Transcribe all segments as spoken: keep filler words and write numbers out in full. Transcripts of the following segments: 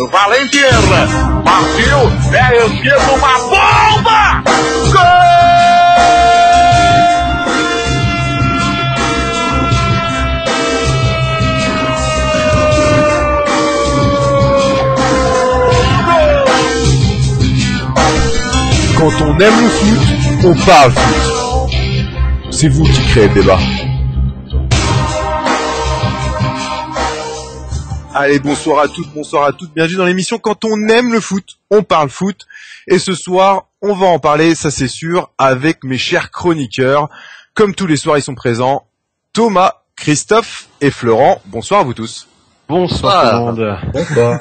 Valentina, partiu, é esquerda, uma bomba! Gol! Quand on aime le foot, on parle foot. C'est vous qui créez le débat. Allez, bonsoir à toutes, bonsoir à toutes. Bienvenue dans l'émission Quand on aime le foot, on parle foot. Et ce soir, on va en parler, ça c'est sûr, avec mes chers chroniqueurs. Comme tous les soirs, ils sont présents. Thomas, Christophe et Florent. Bonsoir à vous tous. Bonsoir tout le monde. Bonsoir.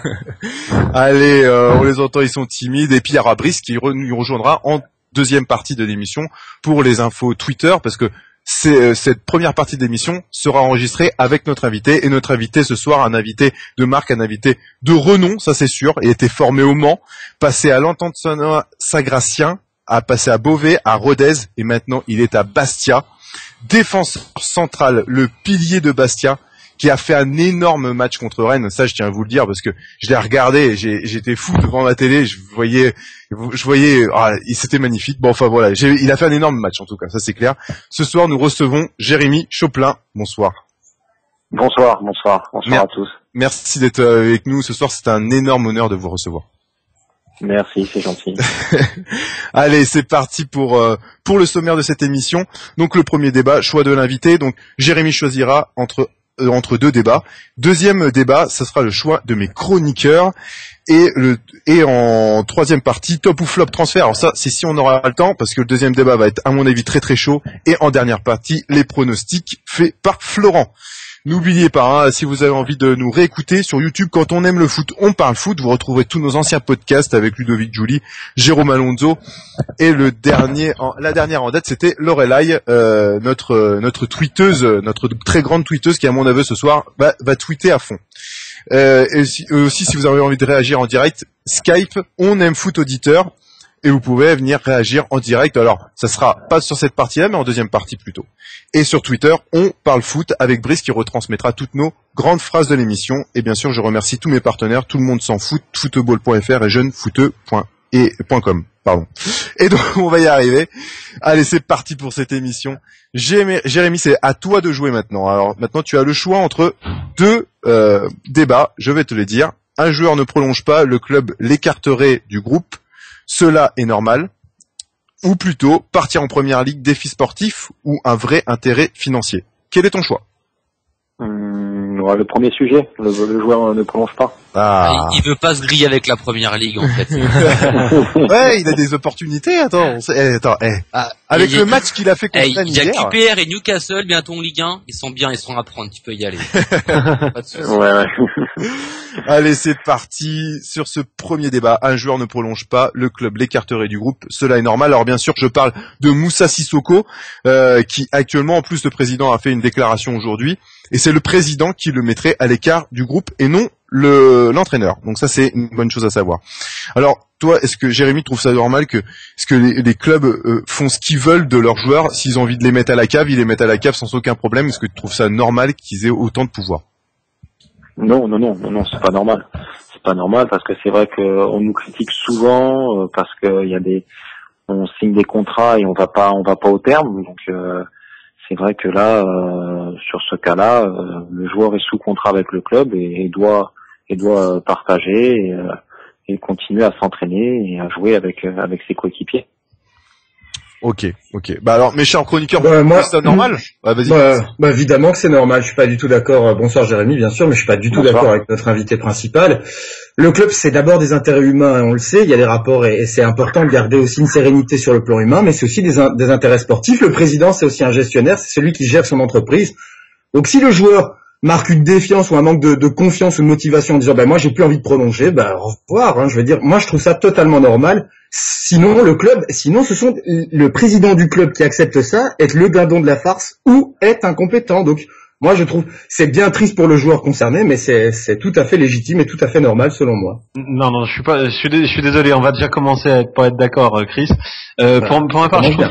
Allez, euh, on les entend, ils sont timides. Et puis il y aura Brice qui re- nous rejoindra en deuxième partie de l'émission pour les infos Twitter, parce que c'est, euh, cette première partie de l'émission sera enregistrée avec notre invité. Et notre invité ce soir, un invité de marque, un invité de renom, ça c'est sûr. Il était formé au Mans, passé à l'Entente Saint-Gratien, a passé à Beauvais, à Rodez, et maintenant il est à Bastia. Défenseur central, le pilier de Bastia, qui a fait un énorme match contre Rennes. Ça, je tiens à vous le dire, parce que je l'ai regardé, et j'ai, j'étais fou devant ma télé, je voyais, je voyais, ah, c'était magnifique. Bon, enfin voilà, j'ai, il a fait un énorme match en tout cas, ça c'est clair. Ce soir, nous recevons Jérémy Choplin. Bonsoir. Bonsoir, bonsoir, bonsoir Mer- à tous. Merci d'être avec nous ce soir, c'est un énorme honneur de vous recevoir. Merci, c'est gentil. Allez, c'est parti pour euh, pour le sommaire de cette émission. Donc le premier débat, choix de l'invité. Donc Jérémy choisira entre euh, entre deux débats. Deuxième débat, ça sera le choix de mes chroniqueurs. Et le et en troisième partie, top ou flop transfert. Alors ça, c'est si on aura le temps, parce que le deuxième débat va être à mon avis très très chaud. Et en dernière partie, les pronostics faits par Florent. N'oubliez pas, hein, si vous avez envie de nous réécouter sur YouTube, Quand on aime le foot, on parle foot. Vous retrouverez tous nos anciens podcasts avec Ludovic Julie, Jérôme Alonso, et le dernier, en, la dernière en date, c'était Lorelai, euh, notre notre tweeteuse, notre très grande tweeteuse qui, à mon avis, ce soir, va, va tweeter à fond. Euh, et aussi, aussi, si vous avez envie de réagir en direct, Skype, on aime foot auditeur, et vous pouvez venir réagir en direct. Alors, ça sera pas sur cette partie-là, mais en deuxième partie plutôt. Et sur Twitter, on parle foot avec Brice qui retransmettra toutes nos grandes phrases de l'émission. Et bien sûr, je remercie tous mes partenaires, tout le monde s'en fout, football point f r et jeunefooteux point com. Pardon. Et donc, on va y arriver. Allez, c'est parti pour cette émission. Jérémy, c'est à toi de jouer maintenant. Alors, maintenant, tu as le choix entre deux euh, débats. Je vais te les dire. Un joueur ne prolonge pas, le club l'écarterait du groupe. Cela est normal. Ou plutôt, partir en première ligue, défi sportif ou un vrai intérêt financier. Quel est ton choix? Hum, ouais, le premier sujet, le, le joueur ne prolonge pas. Ah. Il, il veut pas se griller avec la première ligue, en fait. Ouais, il a des opportunités, attends. Eh, attends, eh. Ah, Avec et, le match qu'il a fait contre eh, Rennes il y a hier. Q P R et Newcastle, bientôt en Ligue un. Ils sont bien, ils sont à prendre, tu peux y aller. Pas de soucis. Ouais, ouais. Allez, c'est parti sur ce premier débat. Un joueur ne prolonge pas, le club l'écarterait du groupe. Cela est normal. Alors bien sûr, je parle de Moussa Sissoko, euh, qui actuellement, en plus, le président a fait une déclaration aujourd'hui, et c'est le président qui le mettrait à l'écart du groupe et non le l'entraîneur. Donc ça, c'est une bonne chose à savoir. Alors toi, est-ce que Jérémy trouve ça normal que est-ce que les, les clubs euh, font ce qu'ils veulent de leurs joueurs? S'ils ont envie de les mettre à la cave, ils les mettent à la cave sans aucun problème. Est-ce que tu trouves ça normal qu'ils aient autant de pouvoir? Non, non, non, non, non, c'est pas normal. C'est pas normal parce que c'est vrai que on nous critique souvent euh, parce que il y a des, on signe des contrats et on va pas, on va pas au terme. Donc euh, c'est vrai que là, euh, sur ce cas-là, euh, le joueur est sous contrat avec le club et, et doit, et doit partager et, euh, et continuer à s'entraîner et à jouer avec euh, avec ses coéquipiers. Ok, ok. Bah alors, mes chers chroniqueurs, bah, moi, c'est normal. Ouais, vas-y. Bah, bah, évidemment que c'est normal. Je suis pas du tout d'accord. Bonsoir Jérémy, bien sûr, mais je suis pas du tout Bonsoir. d'accord avec notre invité principal. Le club, c'est d'abord des intérêts humains, on le sait. Il y a des rapports et, et c'est important de garder aussi une sérénité sur le plan humain, mais c'est aussi des, des intérêts sportifs. Le président, c'est aussi un gestionnaire, c'est celui qui gère son entreprise. Donc, si le joueur marque une défiance ou un manque de, de confiance ou de motivation en disant ben moi j'ai plus envie de prolonger, ben au revoir, hein, je veux dire, moi je trouve ça totalement normal. Sinon le club, sinon ce sont le président du club qui accepte ça, être le dindon de la farce ou être incompétent. Donc moi je trouve c'est bien triste pour le joueur concerné, mais c'est c'est tout à fait légitime et tout à fait normal selon moi. Non non, je suis pas, je suis, je suis désolé, on va déjà commencer à pas être d'accord, Chris. Euh, bah, pour, pour ma part, je trouve bien. que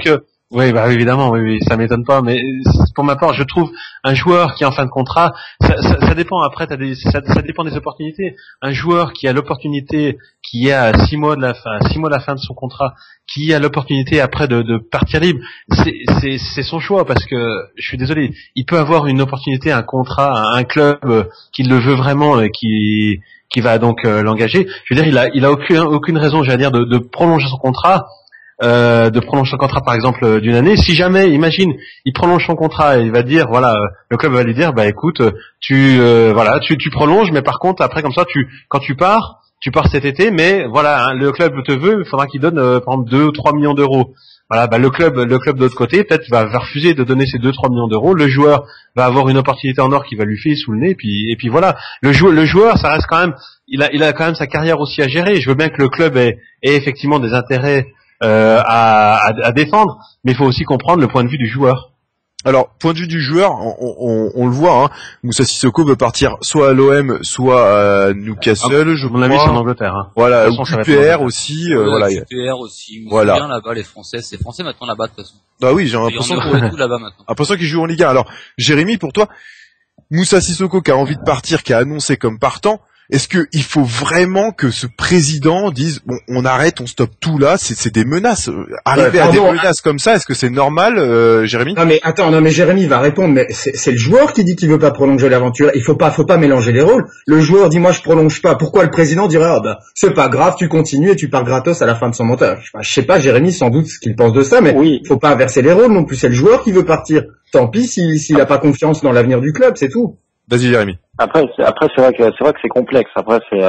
Oui, bah évidemment, oui, oui, ça m'étonne pas. Mais pour ma part, je trouve un joueur qui est en fin de contrat, ça, ça, ça dépend. Après, t'as des, ça, ça dépend des opportunités. Un joueur qui a l'opportunité, qui est à six mois de la fin, six mois de la fin de son contrat, qui a l'opportunité après de, de partir libre, c'est, c'est, c'est son choix parce que je suis désolé, il peut avoir une opportunité, un contrat, un club qui le veut vraiment, qui qui va donc euh, l'engager. Je veux dire, il a, il a aucune, aucune raison, j'allais dire, de, de prolonger son contrat. Euh, de prolonger son contrat par exemple d'une année. Si jamais, imagine, il prolonge son contrat et il va dire, voilà, le club va lui dire, bah écoute, tu, euh, voilà, tu, tu prolonges, mais par contre après comme ça, tu, quand tu pars, tu pars cet été, mais voilà, hein, le club te veut, il faudra qu'il donne euh, par exemple deux ou trois millions d'euros. Voilà, bah le club, le club de l'autre côté, peut-être va, va refuser de donner ces deux trois millions d'euros. Le joueur va avoir une opportunité en or qui va lui filer sous le nez, et puis et puis voilà. Le joueur, le joueur, ça reste quand même, il a, il a quand même sa carrière aussi à gérer. Je veux bien que le club ait, ait effectivement des intérêts Euh, à, à, à défendre, mais il faut aussi comprendre le point de vue du joueur. Alors, point de vue du joueur, on, on, on le voit, hein, Moussa Sissoko veut partir soit à l'O M, soit à Newcastle, ah, je mon crois. avis, c'est en Angleterre. Hein. Voilà, ou Q P R aussi. Euh, ouais, voilà. Q P R aussi. Voilà. Bien là-bas, les Français, c'est français maintenant là-bas de toute façon. Bah oui, j'ai l'impression tout là-bas maintenant. l'impression qu'il joue en Ligue un. Alors, Jérémy, pour toi, Moussa Sissoko qui a envie de partir, qui a annoncé comme partant. Est-ce que il faut vraiment que ce président dise bon, on arrête, on stoppe tout là, c'est, c'est des menaces. Arriver ouais, à des menaces comme ça, est-ce que c'est normal, euh, Jérémy? Non mais attends, non mais Jérémy va répondre, mais c'est, c'est le joueur qui dit qu'il veut pas prolonger l'aventure. Il faut pas, faut pas mélanger les rôles. Le joueur dit moi je prolonge pas. Pourquoi le président dirait ah bah c'est pas grave, tu continues et tu pars gratos à la fin de son montage. Enfin, je sais pas, Jérémy sans doute ce qu'il pense de ça, mais oui. Faut pas inverser les rôles non plus. C'est le joueur qui veut partir. Tant pis s'il, s'il a pas confiance dans l'avenir du club, c'est tout. Vas-y Jérémy. Après, c'est, après c'est vrai que c'est vrai que c'est complexe. Après, c'est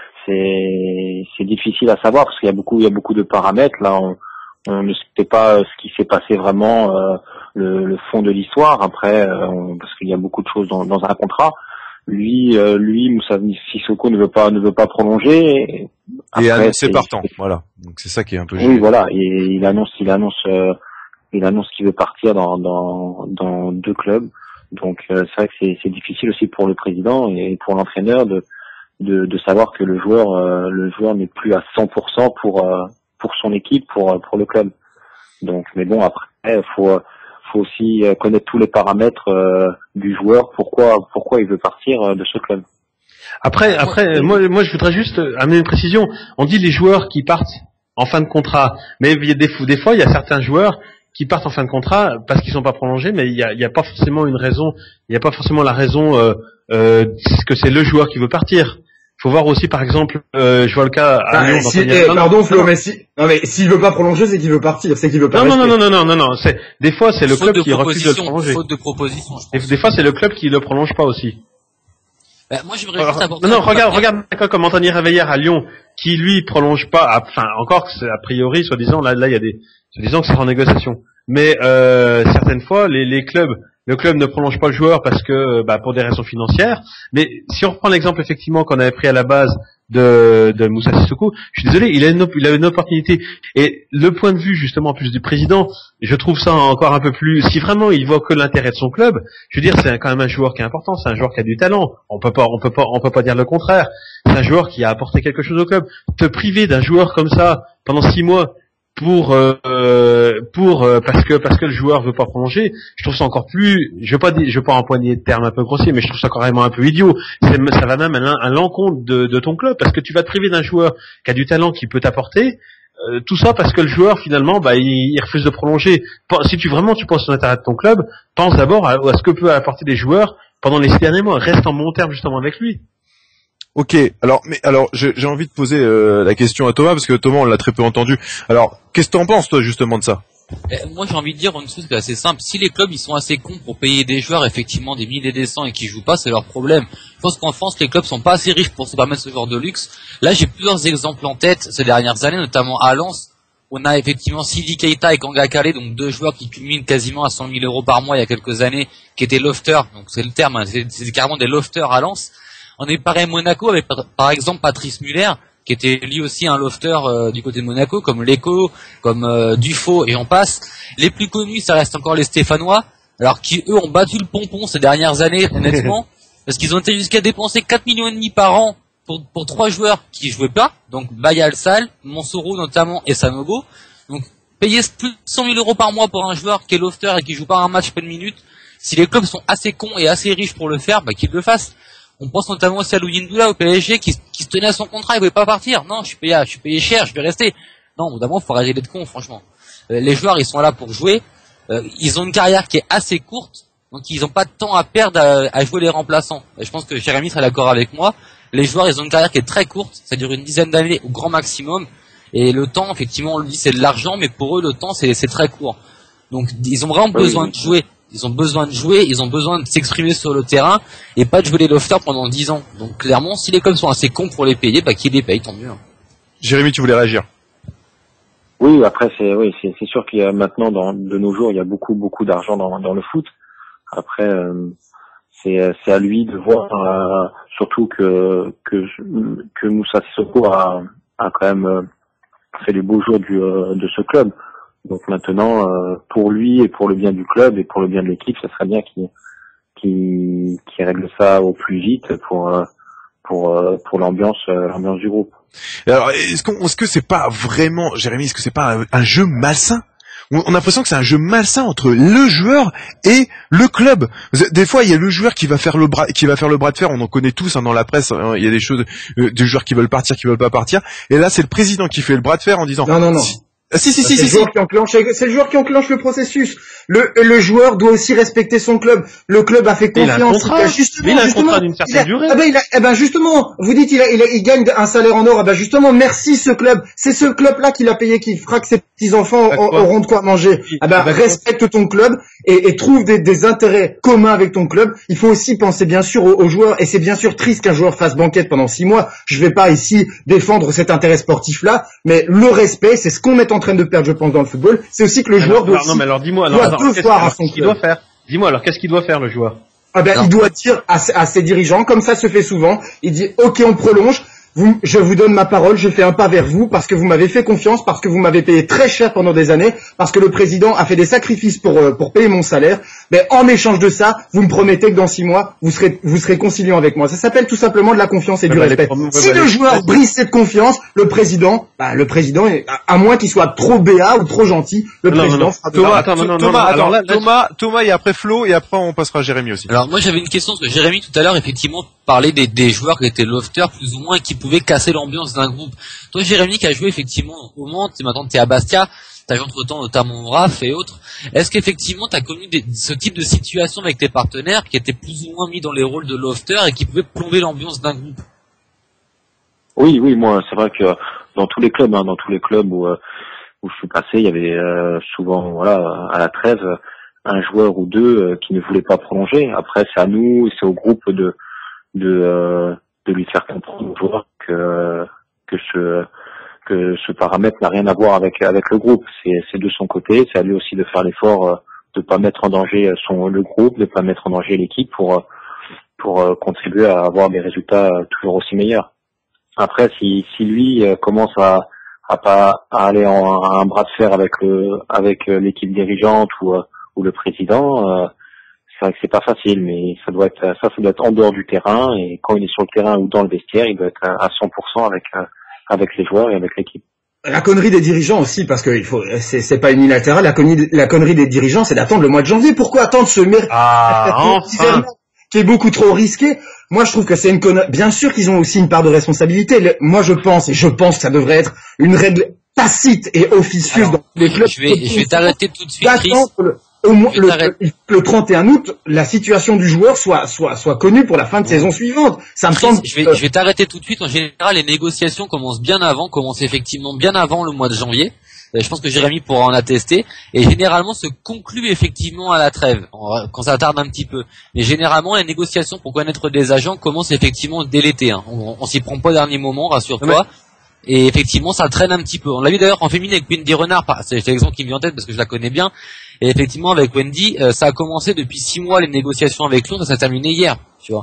c'est c'est difficile à savoir parce qu'il y a beaucoup il y a beaucoup de paramètres. Là, on, on ne sait pas ce qui s'est passé vraiment, euh, le, le fond de l'histoire. Après, euh, on, parce qu'il y a beaucoup de choses dans, dans un contrat. Lui, euh, lui, Moussa Sissoko ne veut pas ne veut pas prolonger. Après, et annonce c'est partant. C'est, voilà. Donc c'est ça qui est un peu. Oui, gênant. Voilà. Et il annonce il annonce euh, il annonce qu'il veut partir dans dans dans deux clubs. Donc euh, c'est vrai que c'est, c'est difficile aussi pour le président et pour l'entraîneur de de, de savoir que le joueur euh, le joueur n'est plus à cent pour cent pour euh, pour son équipe, pour pour le club. Donc mais bon après faut faut aussi connaître tous les paramètres euh, du joueur, pourquoi pourquoi il veut partir de ce club. Après après moi moi je voudrais juste amener une précision. On dit les joueurs qui partent en fin de contrat, mais il y a des des fois il y a certains joueurs qui partent en fin de contrat parce qu'ils sont pas prolongés, mais il y a, il y a pas forcément une raison, il y a pas forcément la raison euh, euh, que c'est le joueur qui veut partir. Faut voir aussi par exemple, euh, je vois le cas à ah, Lyon. Si, eh, pardon Flo, mais si, non mais s'il veut pas prolonger, c'est qu'il veut partir, c'est qu'il veut pas. Non rester. non non non non non non, c'est des fois c'est le faute club qui refuse de le prolonger. Faute de proposition. Je pense. Des, des fois c'est le club qui le prolonge pas aussi. Bah, moi j'aimerais juste apporter. Non non, regarde regarde comme Anthony Réveillère à Lyon, qui lui prolonge pas. Enfin encore que a priori soi-disant là là il y a des soi-disant que c'est en négociation. Mais euh, certaines fois, les, les clubs, le club ne prolonge pas le joueur parce que, bah, pour des raisons financières. Mais si on reprend l'exemple effectivement qu'on avait pris à la base de, de Moussa Sissoko, je suis désolé, il a une, il a une opportunité. Et le point de vue justement en plus du président, je trouve ça encore un peu plus. Si vraiment il voit que l'intérêt de son club, je veux dire, c'est quand même un joueur qui est important, c'est un joueur qui a du talent. On peut pas, on peut pas, on peut pas dire le contraire. C'est un joueur qui a apporté quelque chose au club. Te priver d'un joueur comme ça pendant six mois. Pour euh, pour euh, parce que parce que le joueur veut pas prolonger, je trouve ça encore plus, je veux pas dire, je veux pas empoigner de termes un peu grossiers, mais je trouve ça carrément un peu idiot. C'est, ça va même à l'encontre de, de ton club parce que tu vas te priver d'un joueur qui a du talent, qui peut t'apporter euh, tout ça parce que le joueur finalement bah il, il refuse de prolonger. Si tu vraiment tu penses à l'intérêt de ton club, pense d'abord à, à ce que peut apporter les joueurs pendant les six derniers mois. Reste en bon terme justement avec lui. Ok, alors mais alors j'ai, j'ai envie de poser euh, la question à Thomas parce que Thomas on l'a très peu entendu. Alors qu'est-ce que t'en penses toi justement de ça? Eh, moi j'ai envie de dire une chose qui est assez simple. Si les clubs ils sont assez cons pour payer des joueurs effectivement des milliers des cents et qui jouent pas, c'est leur problème. Je pense qu'en France les clubs sont pas assez riches pour se permettre ce genre de luxe. Là j'ai plusieurs exemples en tête ces dernières années, notamment à Lens. On a effectivement Sidi Keita et Kanga Kale, donc deux joueurs qui culminent quasiment à cent mille euros par mois il y a quelques années, qui étaient lofters. Donc c'est le terme, hein, c'est, c'est carrément des lofters à Lens. On est pareil à Monaco avec par exemple Patrice Muller qui était lui aussi un lofter euh, du côté de Monaco, comme Leco, comme euh, Dufaux et on passe. Les plus connus ça reste encore les Stéphanois, alors qui eux ont battu le pompon ces dernières années honnêtement, parce qu'ils ont été jusqu'à dépenser quatre millions et demi par an pour pour trois joueurs qui jouaient pas, donc Bayal Sal, Monsoro notamment et Sanogo. Donc payer plus de cent mille euros par mois pour un joueur qui est lofter et qui joue pas un match pas une minute, si les clubs sont assez cons et assez riches pour le faire, bah qu'ils le fassent. On pense notamment aussi à Louis Ndoula au P S G qui, qui se tenait à son contrat, il voulait pas partir. Non, je suis payé, je suis payé cher, je vais rester. Non, évidemment, faut arrêter d'être con, franchement. Euh, les joueurs, ils sont là pour jouer. Euh, ils ont une carrière qui est assez courte, donc ils ont pas de temps à perdre à, à jouer les remplaçants. Et je pense que Jérémy sera d'accord avec moi. Les joueurs, ils ont une carrière qui est très courte, ça dure une dizaine d'années au grand maximum. Et le temps, effectivement, on le dit, c'est de l'argent, mais pour eux, le temps, c'est, c'est très court. Donc, ils ont vraiment oui, besoin oui. de jouer. Ils ont besoin de jouer, ils ont besoin de s'exprimer sur le terrain et pas de jouer les lofters pendant dix ans. Donc clairement, si les clubs sont assez cons pour les payer, bah qu'ils les payent, tant mieux. Jérémy, tu voulais réagir? Oui, après c'est oui, c'est, c'est sûr qu'il y a maintenant dans de nos jours, il y a beaucoup beaucoup d'argent dans, dans le foot. Après, euh, c'est c'est à lui de voir, euh, surtout que que que Moussa Sissoko a a quand même euh, fait les beaux jours du euh, de ce club. Donc maintenant, euh, pour lui et pour le bien du club et pour le bien de l'équipe, ça serait bien qu'il qu'il, qu'il règle ça au plus vite pour pour pour l'ambiance l'ambiance du groupe. Alors, est-ce qu'on est-ce que c'est pas vraiment, Jérémy, est-ce que c'est pas un, un jeu malsain? On, on a l'impression que c'est un jeu malsain entre le joueur et le club. Des fois, il y a le joueur qui va faire le bras, qui va faire le bras de fer. On en connaît tous hein, dans la presse. Hein, il y a des choses, euh, des joueurs qui veulent partir, qui veulent pas partir. Et là, c'est le président qui fait le bras de fer en disant. Non, non, non. Si, Ah, si, si, si, c'est, si, le joueur qui enclenche, c'est le joueur qui enclenche le processus. Le, le joueur doit aussi respecter son club. Le club a fait confiance. Il a un contrat, il a justement, il a un justement, contrat d'une certaine il a, durée. Ah ben, il a, eh ben justement, vous dites il, a, il, a, il gagne un salaire en or. Ah ben justement, merci ce club. C'est ce club-là qui l'a payé, qui fera que ses petits-enfants auront de quoi manger. Ah ben respecte ton club et, et trouve des, des intérêts communs avec ton club. Il faut aussi penser bien sûr aux, aux joueurs. Et c'est bien sûr triste qu'un joueur fasse banquette pendant six mois. Je vais pas ici défendre cet intérêt sportif-là, mais le respect, c'est ce qu'on est en train de perdre, je pense, dans le football. C'est aussi que le alors, joueur doit, alors, non, mais alors, dis-moi, alors, doit alors, devoir à son qu'il doit faire. Dis-moi alors, qu'est-ce qu'il doit faire le joueur? Ah ben, il doit dire à, à ses dirigeants, comme ça se fait souvent, il dit ok, on prolonge. Vous, je vous donne ma parole, je fais un pas vers vous parce que vous m'avez fait confiance, parce que vous m'avez payé très cher pendant des années, parce que le président a fait des sacrifices pour euh, pour payer mon salaire. Mais en échange de ça, vous me promettez que dans six mois, vous serez vous serez conciliant avec moi. Ça s'appelle tout simplement de la confiance et du respect. Si le joueur brise cette confiance, le président, bah, le président, à moins qu'il soit trop béat ou trop gentil, le non, président. Non, non. Thomas, attends, non, non, Thomas, non, alors là, là, Thomas, Thomas et après Flo et après on passera à Jérémy aussi. Alors moi j'avais une question parce que Jérémy tout à l'heure effectivement parlait des, des joueurs qui étaient lofters plus ou moins qui pouvaient casser l'ambiance d'un groupe. Toi Jérémy qui a joué effectivement au Mans, maintenant t'es à Bastia, t'as joué entre temps notamment au R A F et autres. Est-ce qu'effectivement t'as connu des, ce type de situation avec tes partenaires qui étaient plus ou moins mis dans les rôles de lofters et qui pouvaient plomber l'ambiance d'un groupe? Oui, oui, moi c'est vrai que dans tous les clubs, hein, dans tous les clubs où où je suis passé, il y avait euh, souvent voilà à la trêve un joueur ou deux euh, qui ne voulaient pas prolonger. Après c'est à nous, c'est au groupe de de euh, de lui faire comprendre au joueur que que ce que ce paramètre n'a rien à voir avec avec le groupe. C'est c'est de son côté, c'est à lui aussi de faire l'effort euh, de pas mettre en danger son le groupe, de pas mettre en danger l'équipe pour pour euh, contribuer à avoir des résultats toujours aussi meilleurs. Après si si lui euh, commence à à pas à aller en à un bras de fer avec le avec l'équipe dirigeante ou ou le président, euh, c'est vrai que c'est pas facile, mais ça doit être ça, ça doit être en dehors du terrain, et quand il est sur le terrain ou dans le vestiaire, il doit être à cent pour cent avec avec les joueurs et avec l'équipe. La connerie des dirigeants aussi, parce que il faut, c'est, c'est pas unilatéral. La connerie, la connerie des dirigeants, c'est d'attendre le mois de janvier. Pourquoi attendre ce mer- ah, enfin. qui est beaucoup trop risqué? Moi, je trouve que c'est une connerie. Bien sûr qu'ils ont aussi une part de responsabilité. Le... Moi, je pense, et je pense que ça devrait être une règle tacite et officieuse. Alors, dans les clubs. Je vais, je vais t'arrêter tout de suite, Chris. Le, au moins, le, le trente et un août, la situation du joueur soit, soit, soit connue pour la fin de saison suivante. Ça me Chris, semble. Je vais, euh... je vais t'arrêter tout de suite. En général, les négociations commencent bien avant, commencent effectivement bien avant le mois de janvier. Je pense que Jérémy pourra en attester. Et généralement se concluent effectivement à la trêve, quand ça tarde un petit peu. Mais généralement, les négociations pour connaître des agents commencent effectivement dès l'été. Hein. On, on s'y prend pas au dernier moment, rassure-toi. Et effectivement, ça traîne un petit peu. On l'a vu d'ailleurs en féminin avec Wendy Renard. C'est l'exemple qui me vient en tête parce que je la connais bien. Et effectivement, avec Wendy, euh, ça a commencé depuis six mois les négociations avec Londres, ça s'est terminé hier, tu vois.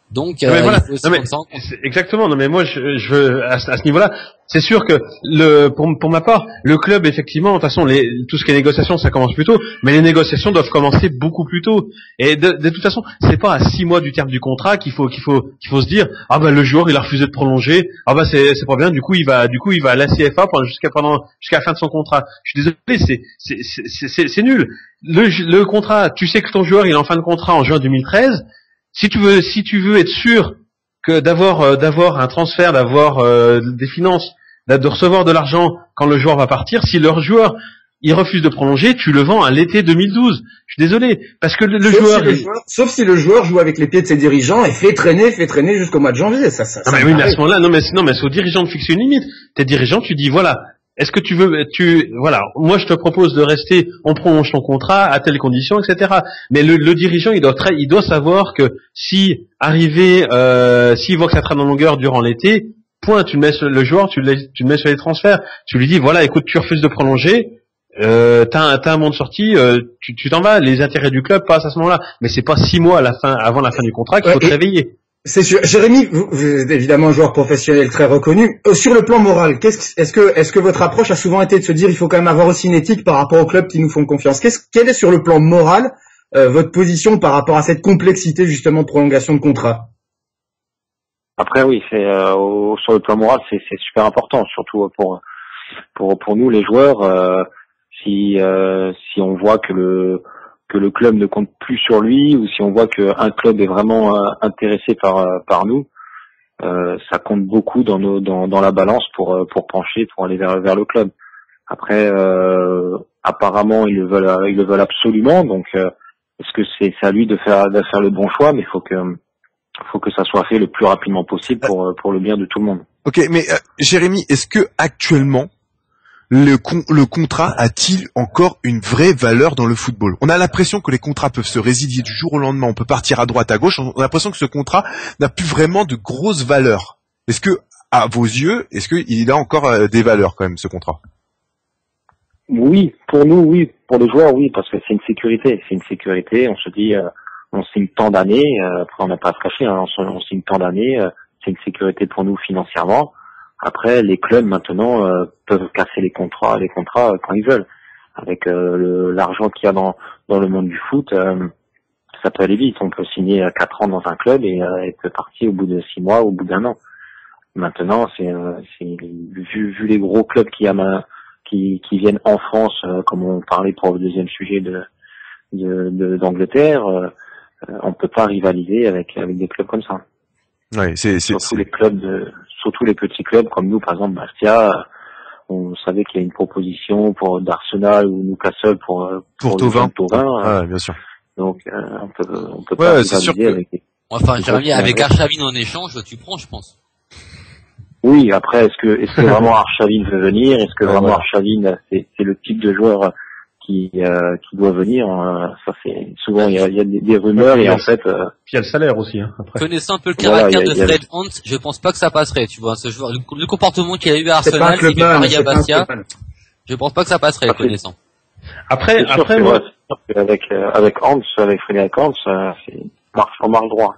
Donc, non, mais euh, voilà. il faut aussi Non, mais prendre ça en compte. c'est- exactement. Non mais moi je, je veux à, ce à ce niveau-là, c'est sûr que le pour pour ma part, le club effectivement, de toute façon, les, tout ce qui est négociation, ça commence plus tôt, mais les négociations doivent commencer beaucoup plus tôt. Et de, de toute façon, c'est pas à six mois du terme du contrat qu'il faut qu'il faut qu'il faut se dire ah bah le joueur il a refusé de prolonger, ah bah c'est c'est pas bien, du coup il va du coup il va à la C F A pendant jusqu'à pendant jusqu'à la fin de son contrat. Je suis désolé, c'est c'est c'est c'est, c'est nul. Le le contrat, tu sais que ton joueur il est en fin de contrat en juin deux mille treize. Si tu veux si tu veux être sûr que d'avoir euh, d'avoir un transfert, d'avoir euh, des finances, de recevoir de l'argent quand le joueur va partir, si leur joueur il refuse de prolonger, tu le vends à l'été deux mille douze. Je suis désolé, parce que le, le sauf joueur, si le il... joueur, sauf si le joueur joue avec les pieds de ses dirigeants et fait traîner, fait traîner jusqu'au mois de janvier. Ça, ça. Non, ça mais oui, mais à ce moment-là, non mais non mais c'est aux dirigeants de fixer une limite. Tes dirigeants, tu dis voilà. Est-ce que tu veux, tu, voilà, moi je te propose de rester, on prolonge ton contrat à telles conditions, et cetera. Mais le, le dirigeant, il doit très, il doit savoir que si arrivé, euh, s'il voit que ça traîne en longueur durant l'été, point, tu le mets sur le joueur, tu le, tu le mets sur les transferts, tu lui dis voilà, écoute, tu refuses de prolonger, euh, t'as un, t'as un bon de sortie, euh, tu, tu t'en vas, les intérêts du club passent à ce moment-là. Mais c'est pas six mois à la fin, avant la fin du contrat qu'il faut Ouais, te réveiller. C'est sûr. Jérémy, vous, vous êtes évidemment un joueur professionnel très reconnu. Euh, sur le plan moral, qu'est-ce, que- est-ce que, est-ce que votre approche a souvent été de se dire il faut quand même avoir aussi une éthique par rapport aux clubs qui nous font confiance? Qu'est-ce, quelle est sur le plan moral euh, votre position par rapport à cette complexité justement de prolongation de contrat? Après oui, c'est euh, au- sur le plan moral, c'est c'est super important, surtout pour pour pour nous les joueurs. Euh, si euh, si on voit que le que le club ne compte plus sur lui, ou si on voit qu'un club est vraiment euh, intéressé par euh, par nous, euh, ça compte beaucoup dans nos dans dans la balance pour euh, pour pencher pour aller vers vers le club. Après, euh, apparemment ils le veulent ils le veulent absolument, donc euh, est-ce que c'est c'est à lui de faire de faire le bon choix, mais il faut que faut que ça soit fait le plus rapidement possible pour pour le bien de tout le monde. Ok, mais euh, Jérémy, est-ce que actuellement le, con- le contrat a-t-il encore une vraie valeur dans le football? On a l'impression que les contrats peuvent se résilier du jour au lendemain, on peut partir à droite, à gauche, on a l'impression que ce contrat n'a plus vraiment de grosse valeur. Est-ce que, à vos yeux, est-ce qu'il a encore euh, des valeurs quand même, ce contrat? Oui, pour nous, oui, pour les joueurs, oui, parce que c'est une sécurité, c'est une sécurité. On se dit, euh, on signe tant d'années, euh, après on n'a pas à se cacher, hein, on, on signe tant d'années, euh, c'est une sécurité pour nous financièrement. Après, les clubs maintenant euh, peuvent casser les contrats, les contrats euh, quand ils veulent. Avec euh, le- l'argent qu'il y a dans dans le monde du foot, euh, ça peut aller vite. On peut signer à quatre ans dans un club et euh, être parti au bout de six mois, au bout d'un an. Maintenant, c'est, euh, c'est vu, vu les gros clubs qui, a ma, qui, qui viennent en France, euh, comme on parlait pour le deuxième sujet de, de, de- d'Angleterre, euh, on peut pas rivaliser avec avec des clubs comme ça. Ouais, c'est, c'est, Surtout c'est- les clubs de, surtout les petits clubs comme nous, par exemple Bastia. euh, On savait qu'il y a une proposition pour d'Arsenal ou Newcastle pour euh, pour le Thauvin. Thauvin, euh, Ouais, bien sûr. donc euh, on peut on peut Ouais, pas ouais, c'est sûr rivaliser que- avec. des- Enfin, C'est Jérémy, ça, avec c'est Arshavin en échange, tu prends, je pense. Oui, après, est-ce que est-ce que vraiment Arshavin veut venir? Est-ce que Ouais, vraiment voilà. Arshavin c'est c'est le type de joueur qui euh, qui doit venir? euh, Ça c'est souvent il y a, il y a des, des rumeurs et en fait euh, Puis il y a le salaire aussi, hein, après. Connaissant un peu le Voilà, caractère y a- de y a- Fred Hunt, je pense pas que ça passerait, tu vois, ce joueur. Le, le comportement qu'il a eu à C'est pas un Arsenal, s'il est clubman, marié à c'est pas un Bastia, clubman. je pense pas que ça passerait, Après- connaissant. Après, c'est sûr après que, moi, ouais, c'est sûr qu'avec euh, avec Hans, avec Frédéric Hans, euh, c'est marche on marche droit.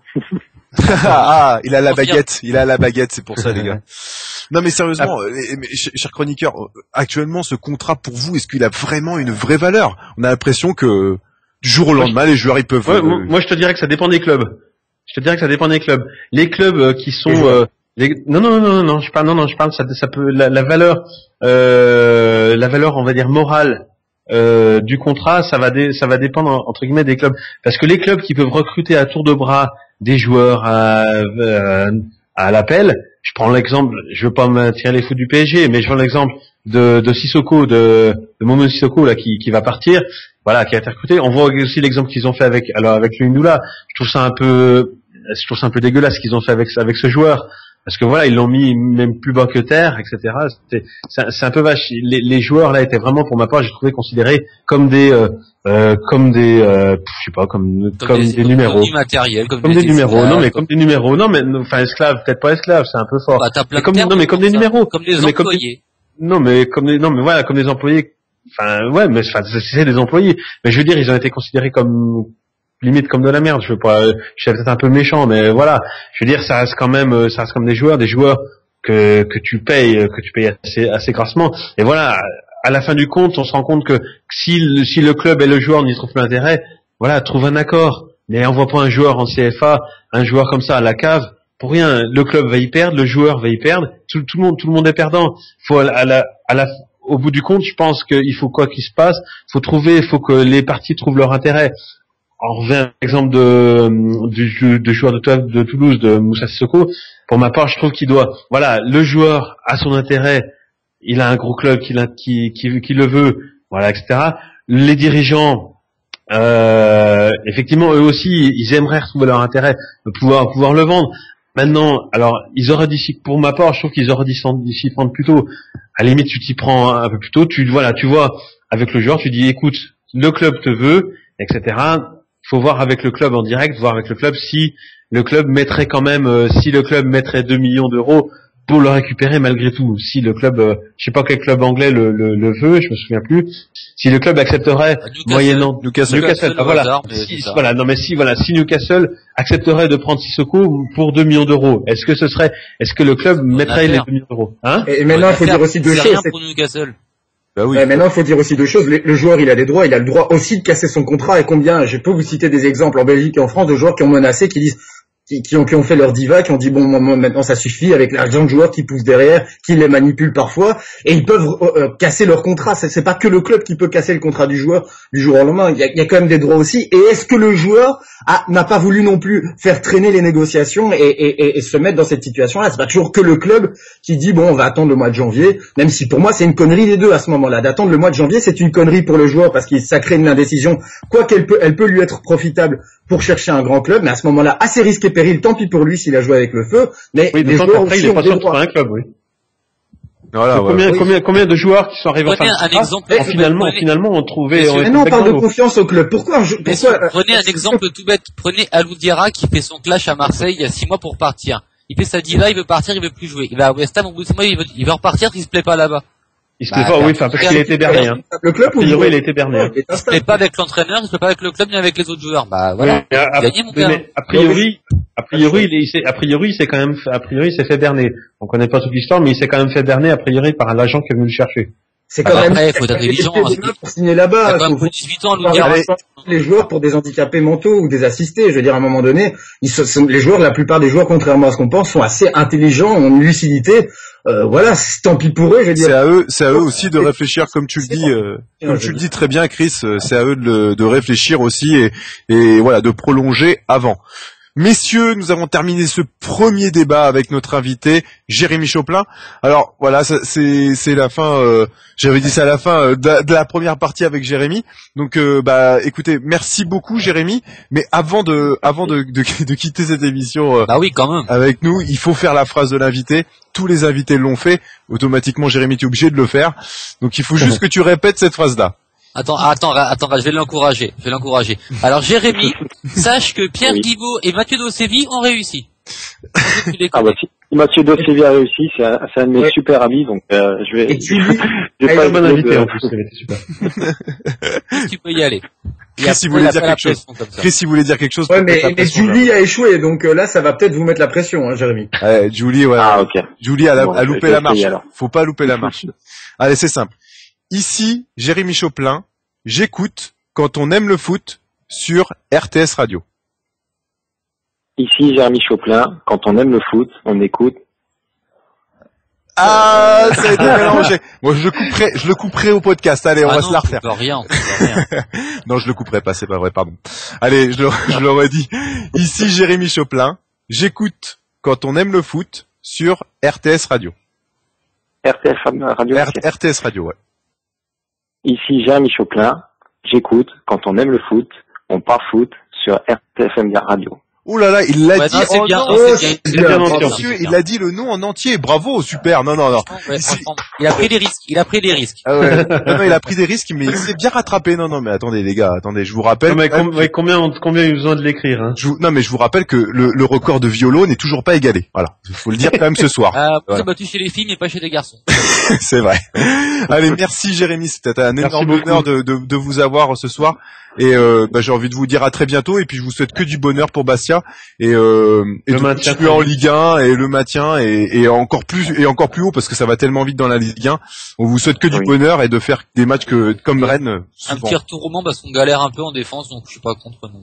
Ah, il a la Confirme. baguette, il a la baguette, c'est pour ça les gars. Non mais sérieusement, euh, les- mais, ch- cher chroniqueur, euh, actuellement ce contrat pour vous, est-ce qu'il a vraiment une vraie valeur? On a l'impression que du jour au Moi, lendemain, les joueurs ils peuvent. Ouais, euh, moi, moi, je te dirais que ça dépend des clubs. Je te dirais que ça dépend des clubs. Les clubs euh, qui sont Les joueurs. euh, les- non, non non non non je parle non non je parle ça ça peut la, la valeur euh, la valeur on va dire morale euh, du contrat, ça va dé- ça va dépendre entre guillemets des clubs, parce que les clubs qui peuvent recruter à tour de bras des joueurs à euh, à l'appel, je prends l'exemple, je veux pas me tirer les fous du P S G, mais je prends l'exemple de de Sissoko, de de Momo Sissoko là qui qui va partir, voilà, qui a été recruté. On voit aussi l'exemple qu'ils ont fait avec alors avec Lundula. Je trouve ça un peu je trouve ça un peu dégueulasse ce qu'ils ont fait avec avec ce joueur, parce que voilà, ils l'ont mis même plus bas que terre, et cetera. C'était, c'est, c'est un peu vache. Les, les joueurs là étaient vraiment, pour ma part, j'ai trouvé considérés comme des, euh, euh, comme des, euh, je sais pas, comme comme, des, comme, numéros, Comme du matériel, comme, comme des numéros. esclaves, Non mais comme des numéros. Non mais enfin esclaves, peut-être pas esclaves, c'est un peu fort. Bah, t'as plein Mais comme- de termes non, mais comme pour des ça. numéros. Comme des Mais comme des- employés. Non mais comme des, non mais voilà, comme des employés. Enfin ouais, mais enfin c'est c'est des employés. Mais je veux dire, ils ont été considérés comme limite comme de la merde. Je veux pas, je suis peut-être un peu méchant, mais voilà. Je veux dire, ça reste quand même, ça reste comme des joueurs, des joueurs que que tu payes, que tu payes assez assez grassement. Et voilà, à la fin du compte, on se rend compte que si le, si le club et le joueur n'y trouvent plus l'intérêt, voilà, trouve un accord. Mais envoie pas un joueur en C F A, un joueur comme ça à la cave pour rien. Le club va y perdre, le joueur va y perdre. Tout, tout le monde, tout le monde est perdant. Faut à la, à la, à la au bout du compte, je pense qu'il faut quoi qu'il se passe, faut trouver, il faut que les parties trouvent leur intérêt. On revient à l'exemple de du de joueur de, de Toulouse, de Moussa Sissoko. Pour ma part, je trouve qu'il doit, voilà, le joueur a son intérêt, il a un gros club qui qui qui, qui le veut, voilà, et cetera. Les dirigeants, euh, effectivement, eux aussi, ils aimeraient retrouver leur intérêt, de pouvoir pouvoir le vendre. Maintenant, alors, ils auraient dû s'y, pour ma part, je trouve qu'ils auraient dû s'y prendre plus tôt. À la limite, tu t'y prends un peu plus tôt. Tu, voilà, tu vois, avec le joueur, tu dis, écoute, le club te veut, et cetera. Faut voir avec le club en direct, voir avec le club si le club mettrait quand même, euh, si le club mettrait deux millions d'euros pour le récupérer malgré tout. Si le club, euh, je sais pas quel club anglais le, le, le veut, je me souviens plus. Si le club accepterait, Newcastle, moyennant Newcastle, Newcastle, ah, voilà. hasard, Si, voilà, non mais si, voilà, si Newcastle accepterait de prendre Sissoko pour deux millions d'euros, est-ce que ce serait, est-ce que le club mettrait les deux millions d'euros, hein? Et maintenant, il faut dire aussi deux c'est choses. rien pour Newcastle. Bah oui. Ouais, maintenant, il faut dire aussi deux choses. Le, le joueur, il a des droits. Il a le droit aussi de casser son contrat. Et combien, je peux vous citer des exemples en Belgique et en France de joueurs qui ont menacé, qui disent, qui, qui ont, qui ont fait leur diva, qui ont dit bon, moi, maintenant ça suffit, avec l'argent de joueurs qui poussent derrière, qui les manipulent parfois, et ils peuvent euh, casser leur contrat. C'est, c'est pas que le club qui peut casser le contrat du joueur du jour au lendemain. Il y a, il y a quand même des droits aussi. Et est-ce que le joueur a, n'a pas voulu non plus faire traîner les négociations et, et, et, et se mettre dans cette situation-là? C'est pas toujours que le club qui dit bon, on va attendre le mois de janvier, même si pour moi c'est une connerie des deux à ce moment-là. D'attendre le mois de janvier, c'est une connerie pour le joueur parce qu'il ça crée une indécision. Quoi qu'elle peut, elle peut lui être profitable pour chercher un grand club, mais à ce moment-là, assez risque et péril, tant pis pour lui s'il a joué avec le feu, mais Oui, les d'autant joueurs qu'après, il aussi est ont pas des sûr de droits. trouver un club, oui. Voilà, Donc, ouais. combien, Oui. combien, combien de joueurs qui sont arrivés en fin Prenez de un contrat exemple. ont finalement, Prenez- finalement, ont trouvé, Messieurs, ont été Maintenant, on parle de complètement- confiance au club. Pourquoi, je, Messieurs, pourquoi, prenez un exemple tout bête. Prenez Alou Diarra qui fait son clash à Marseille il y a six mois pour partir. Il fait sa diva, il veut partir, il veut plus jouer. Il va à West Ham, au bout de six mois, il veut, il veut repartir, il se plaît pas là-bas. Il se Bah, plaît pas, oui, enfin, parce qu'il a été berné, hein. le club A priori, il a été berné, hein. Il se plaît pas avec l'entraîneur, il se plaît pas avec le club ni avec les autres joueurs. Bah, voilà. Oui, mais a, Gagné, mon mais- gars. mais a priori, a priori, il, est- il s'est, a priori, il s'est quand même, fait- a priori, il s'est fait berner. On connaît pas toute l'histoire, mais il s'est quand même fait berner, a priori, par l'agent qui est venu le chercher. c'est Bah, quand même, après, faut être intelligent, il y a des hein. mains pour signer Il là-bas. a quand même Faut- plus de dix-huit ans, Alou faut- Diarra. les joueurs pour des handicapés mentaux ou des assistés. Je veux dire, à un moment donné, ils se, sont- les joueurs, la plupart des joueurs, contrairement à ce qu'on pense, sont assez intelligents, ont une lucidité. Euh, voilà, c'est- tant pis pour eux. Je veux C'est dire, à eux, c'est à eux aussi de réfléchir, comme tu le dis, euh, comme tu le dis très bien, Chris. euh, C'est à eux de, le- de réfléchir aussi et, et voilà, de prolonger avant. Messieurs, nous avons terminé ce premier débat avec notre invité Jérémy Choplin. Alors voilà, ça- c'est c'est la fin. euh, J'avais dit ça à la fin euh, de, de la première partie avec Jérémy. Donc euh, bah écoutez, merci beaucoup Jérémy. Mais avant de avant de, de, de quitter cette émission euh, Bah oui, quand même. avec nous, il faut faire la phrase de l'invité. Tous les invités l'ont fait. Automatiquement, Jérémy, tu es obligé de le faire. Donc il faut juste que tu répètes cette phrase-là. Attends, attends, attends, je vais l'encourager, je vais l'encourager. Alors, Jérémy, sache que Pierre Guibaud et Mathieu Dossévi ont réussi. Tu les Ah connais. bah si Mathieu Dossévi a réussi, c'est un, c'est un de mes Ouais. super amis, donc euh, je vais. Et tu lui, je vais Ah, pas il est Très bon essayer invité, de- en plus, il était super. Tu peux y aller. Et Chris, après, il voulait la- dire la quelque chose. pression comme ça. Chris, si vous voulez dire quelque chose, ouais, peut-être mais, la mais pression, Julie a échoué, donc euh, là, ça va peut-être vous mettre la pression, hein, Jérémy. là. Ouais, Julie, ouais. Ah ok. Julie a, la- Bon, a je loupé vais la marche. essayer, alors. Faut pas louper la marche. Allez, c'est simple. Ici, Jérémy Choplin, j'écoute quand on aime le foot sur R T S Radio. Ici Jérémy Choplin, quand on aime le foot, on écoute. Ah, ça a été mélangé. Moi, je le couperai, je le couperai au podcast. Allez, on Ah va non, se la on refaire. peut rien, on peut rien. Non, je le couperai pas, c'est pas vrai, pardon. Allez, je le, je le redis. Ici, Jérémy Choplin, j'écoute quand on aime le foot sur R T S Radio. R T F Radio. R- RTS Radio, ouais. Ici Jérémy Choplin, j'écoute quand on aime le foot, on parle foot sur R T F M Radio. Ouh là là, il l'a Ouais, dit. non, c'est oh bien, non, non, oh, c'est bien. c'est bien, bien, bien, monsieur, il a dit le nom en entier. Bravo, super. Non, non, non. Ouais, Ici- franchement, il a pris des risques, il a pris des risques. Ah ouais. Non, non, il a pris des risques, mais il s'est bien rattrapé. Non, non, mais attendez, les gars, attendez, je vous rappelle. Non, mais quand même com- ouais, combien, on- combien il a besoin de l'écrire, hein? Je vous- non, mais je vous rappelle que le, le record de violo n'est toujours pas égalé. Voilà. Il faut le dire quand même ce soir. Euh, moi, Voilà. j'ai battu chez les filles, mais pas chez les garçons. C'est vrai. Allez, merci Jérémy. C'était un Merci énorme beaucoup. honneur de, de, de vous avoir ce soir. Et euh, bah, j'ai envie de vous dire à très bientôt. Et puis je vous souhaite que du bonheur pour Bastia et, euh, et de continuer en Ligue un et le maintien et, et encore plus et encore plus haut parce que ça va tellement vite dans la Ligue un. On vous souhaite que du oui. bonheur et de faire des matchs que comme Rennes. Souvent. Un petit retour au Mans parce qu'on galère un peu en défense, donc je suis pas contre non.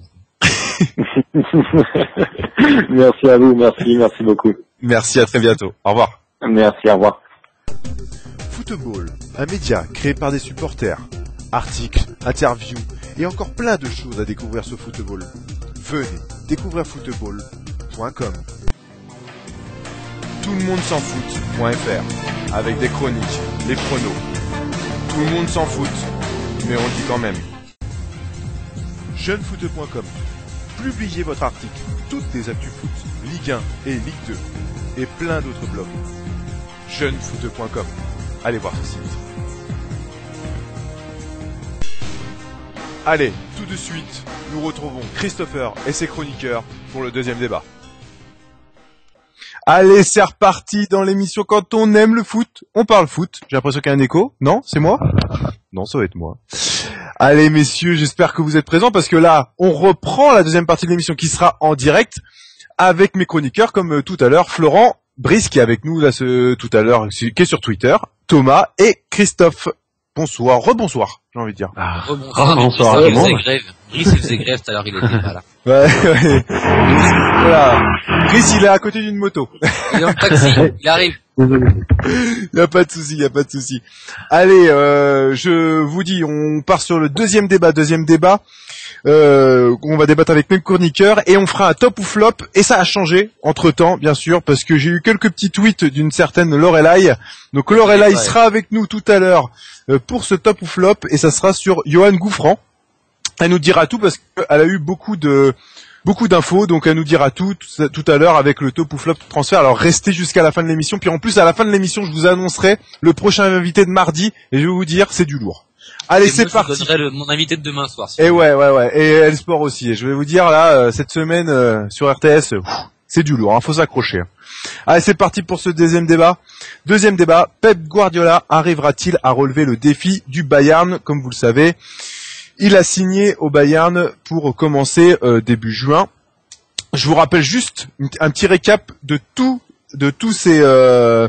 Merci à vous, merci, merci beaucoup. Merci, à très bientôt. Au revoir. Merci, au revoir. Football, un média créé par des supporters. Articles, interviews et encore plein de choses à découvrir sur Football. Venez découvrir football point com. Tout le monde s'en fout point f r avec des chroniques, les pronos. Tout le monde s'en fout, mais on le dit quand même. jeune foot point com. Publiez votre article, toutes les actus foot, Ligue un et Ligue deux, et plein d'autres blogs. jeune foot point com. Allez voir ce site. Allez, tout de suite, nous retrouvons Christopher et ses chroniqueurs pour le deuxième débat. Allez, c'est reparti dans l'émission Quand on aime le foot, on parle foot. J'ai l'impression qu'il y a un écho. Non, c'est moi ? Non, ça va être moi. Allez, messieurs, j'espère que vous êtes présents parce que là, on reprend la deuxième partie de l'émission qui sera en direct avec mes chroniqueurs comme euh, tout à l'heure, Florent Brice qui est avec nous là ce, tout à l'heure, qui est sur Twitter, Thomas et Christophe. Bonsoir, rebonsoir, j'ai envie de dire. Ah, rebonsoir. Rebonsoir. Brice, il faisait grève. Brice, il faisait grève tout à l'heure, il était pas là. Ouais, ouais. Voilà. Brice, il est à côté d'une moto. Il est dans le taxi, il arrive. Il y a pas de souci, il y a pas de souci. Allez, euh, je vous dis, on part sur le deuxième débat, deuxième débat. Euh, on va débattre avec mes chroniqueurs et on fera un top ou flop. Et ça a changé entre temps, bien sûr, parce que j'ai eu quelques petits tweets d'une certaine Lorelai. Donc Lorelai ouais. sera avec nous tout à l'heure euh, pour ce top ou flop et ça sera sur Johan Gouffran. Elle nous dira tout parce qu'elle a eu beaucoup de beaucoup d'infos, donc elle nous dira tout tout, tout à l'heure avec le top ou flop transfert. Alors restez jusqu'à la fin de l'émission. Puis en plus à la fin de l'émission, je vous annoncerai le prochain invité de mardi et je vais vous dire c'est du lourd. Allez, c'est parti. Je donnerai le, mon invité de demain soir. Si et ouais, ouais, ouais. Et L Sport aussi. Et je vais vous dire là, euh, cette semaine euh, sur R T S, euh, c'est du lourd. Hein, faut s'accrocher. Allez, c'est parti pour ce deuxième débat. Deuxième débat. Pep Guardiola arrivera-t-il à relever le défi du Bayern? Comme vous le savez, il a signé au Bayern pour commencer euh, début juin. Je vous rappelle juste un petit récap de tout, de tous ces, euh,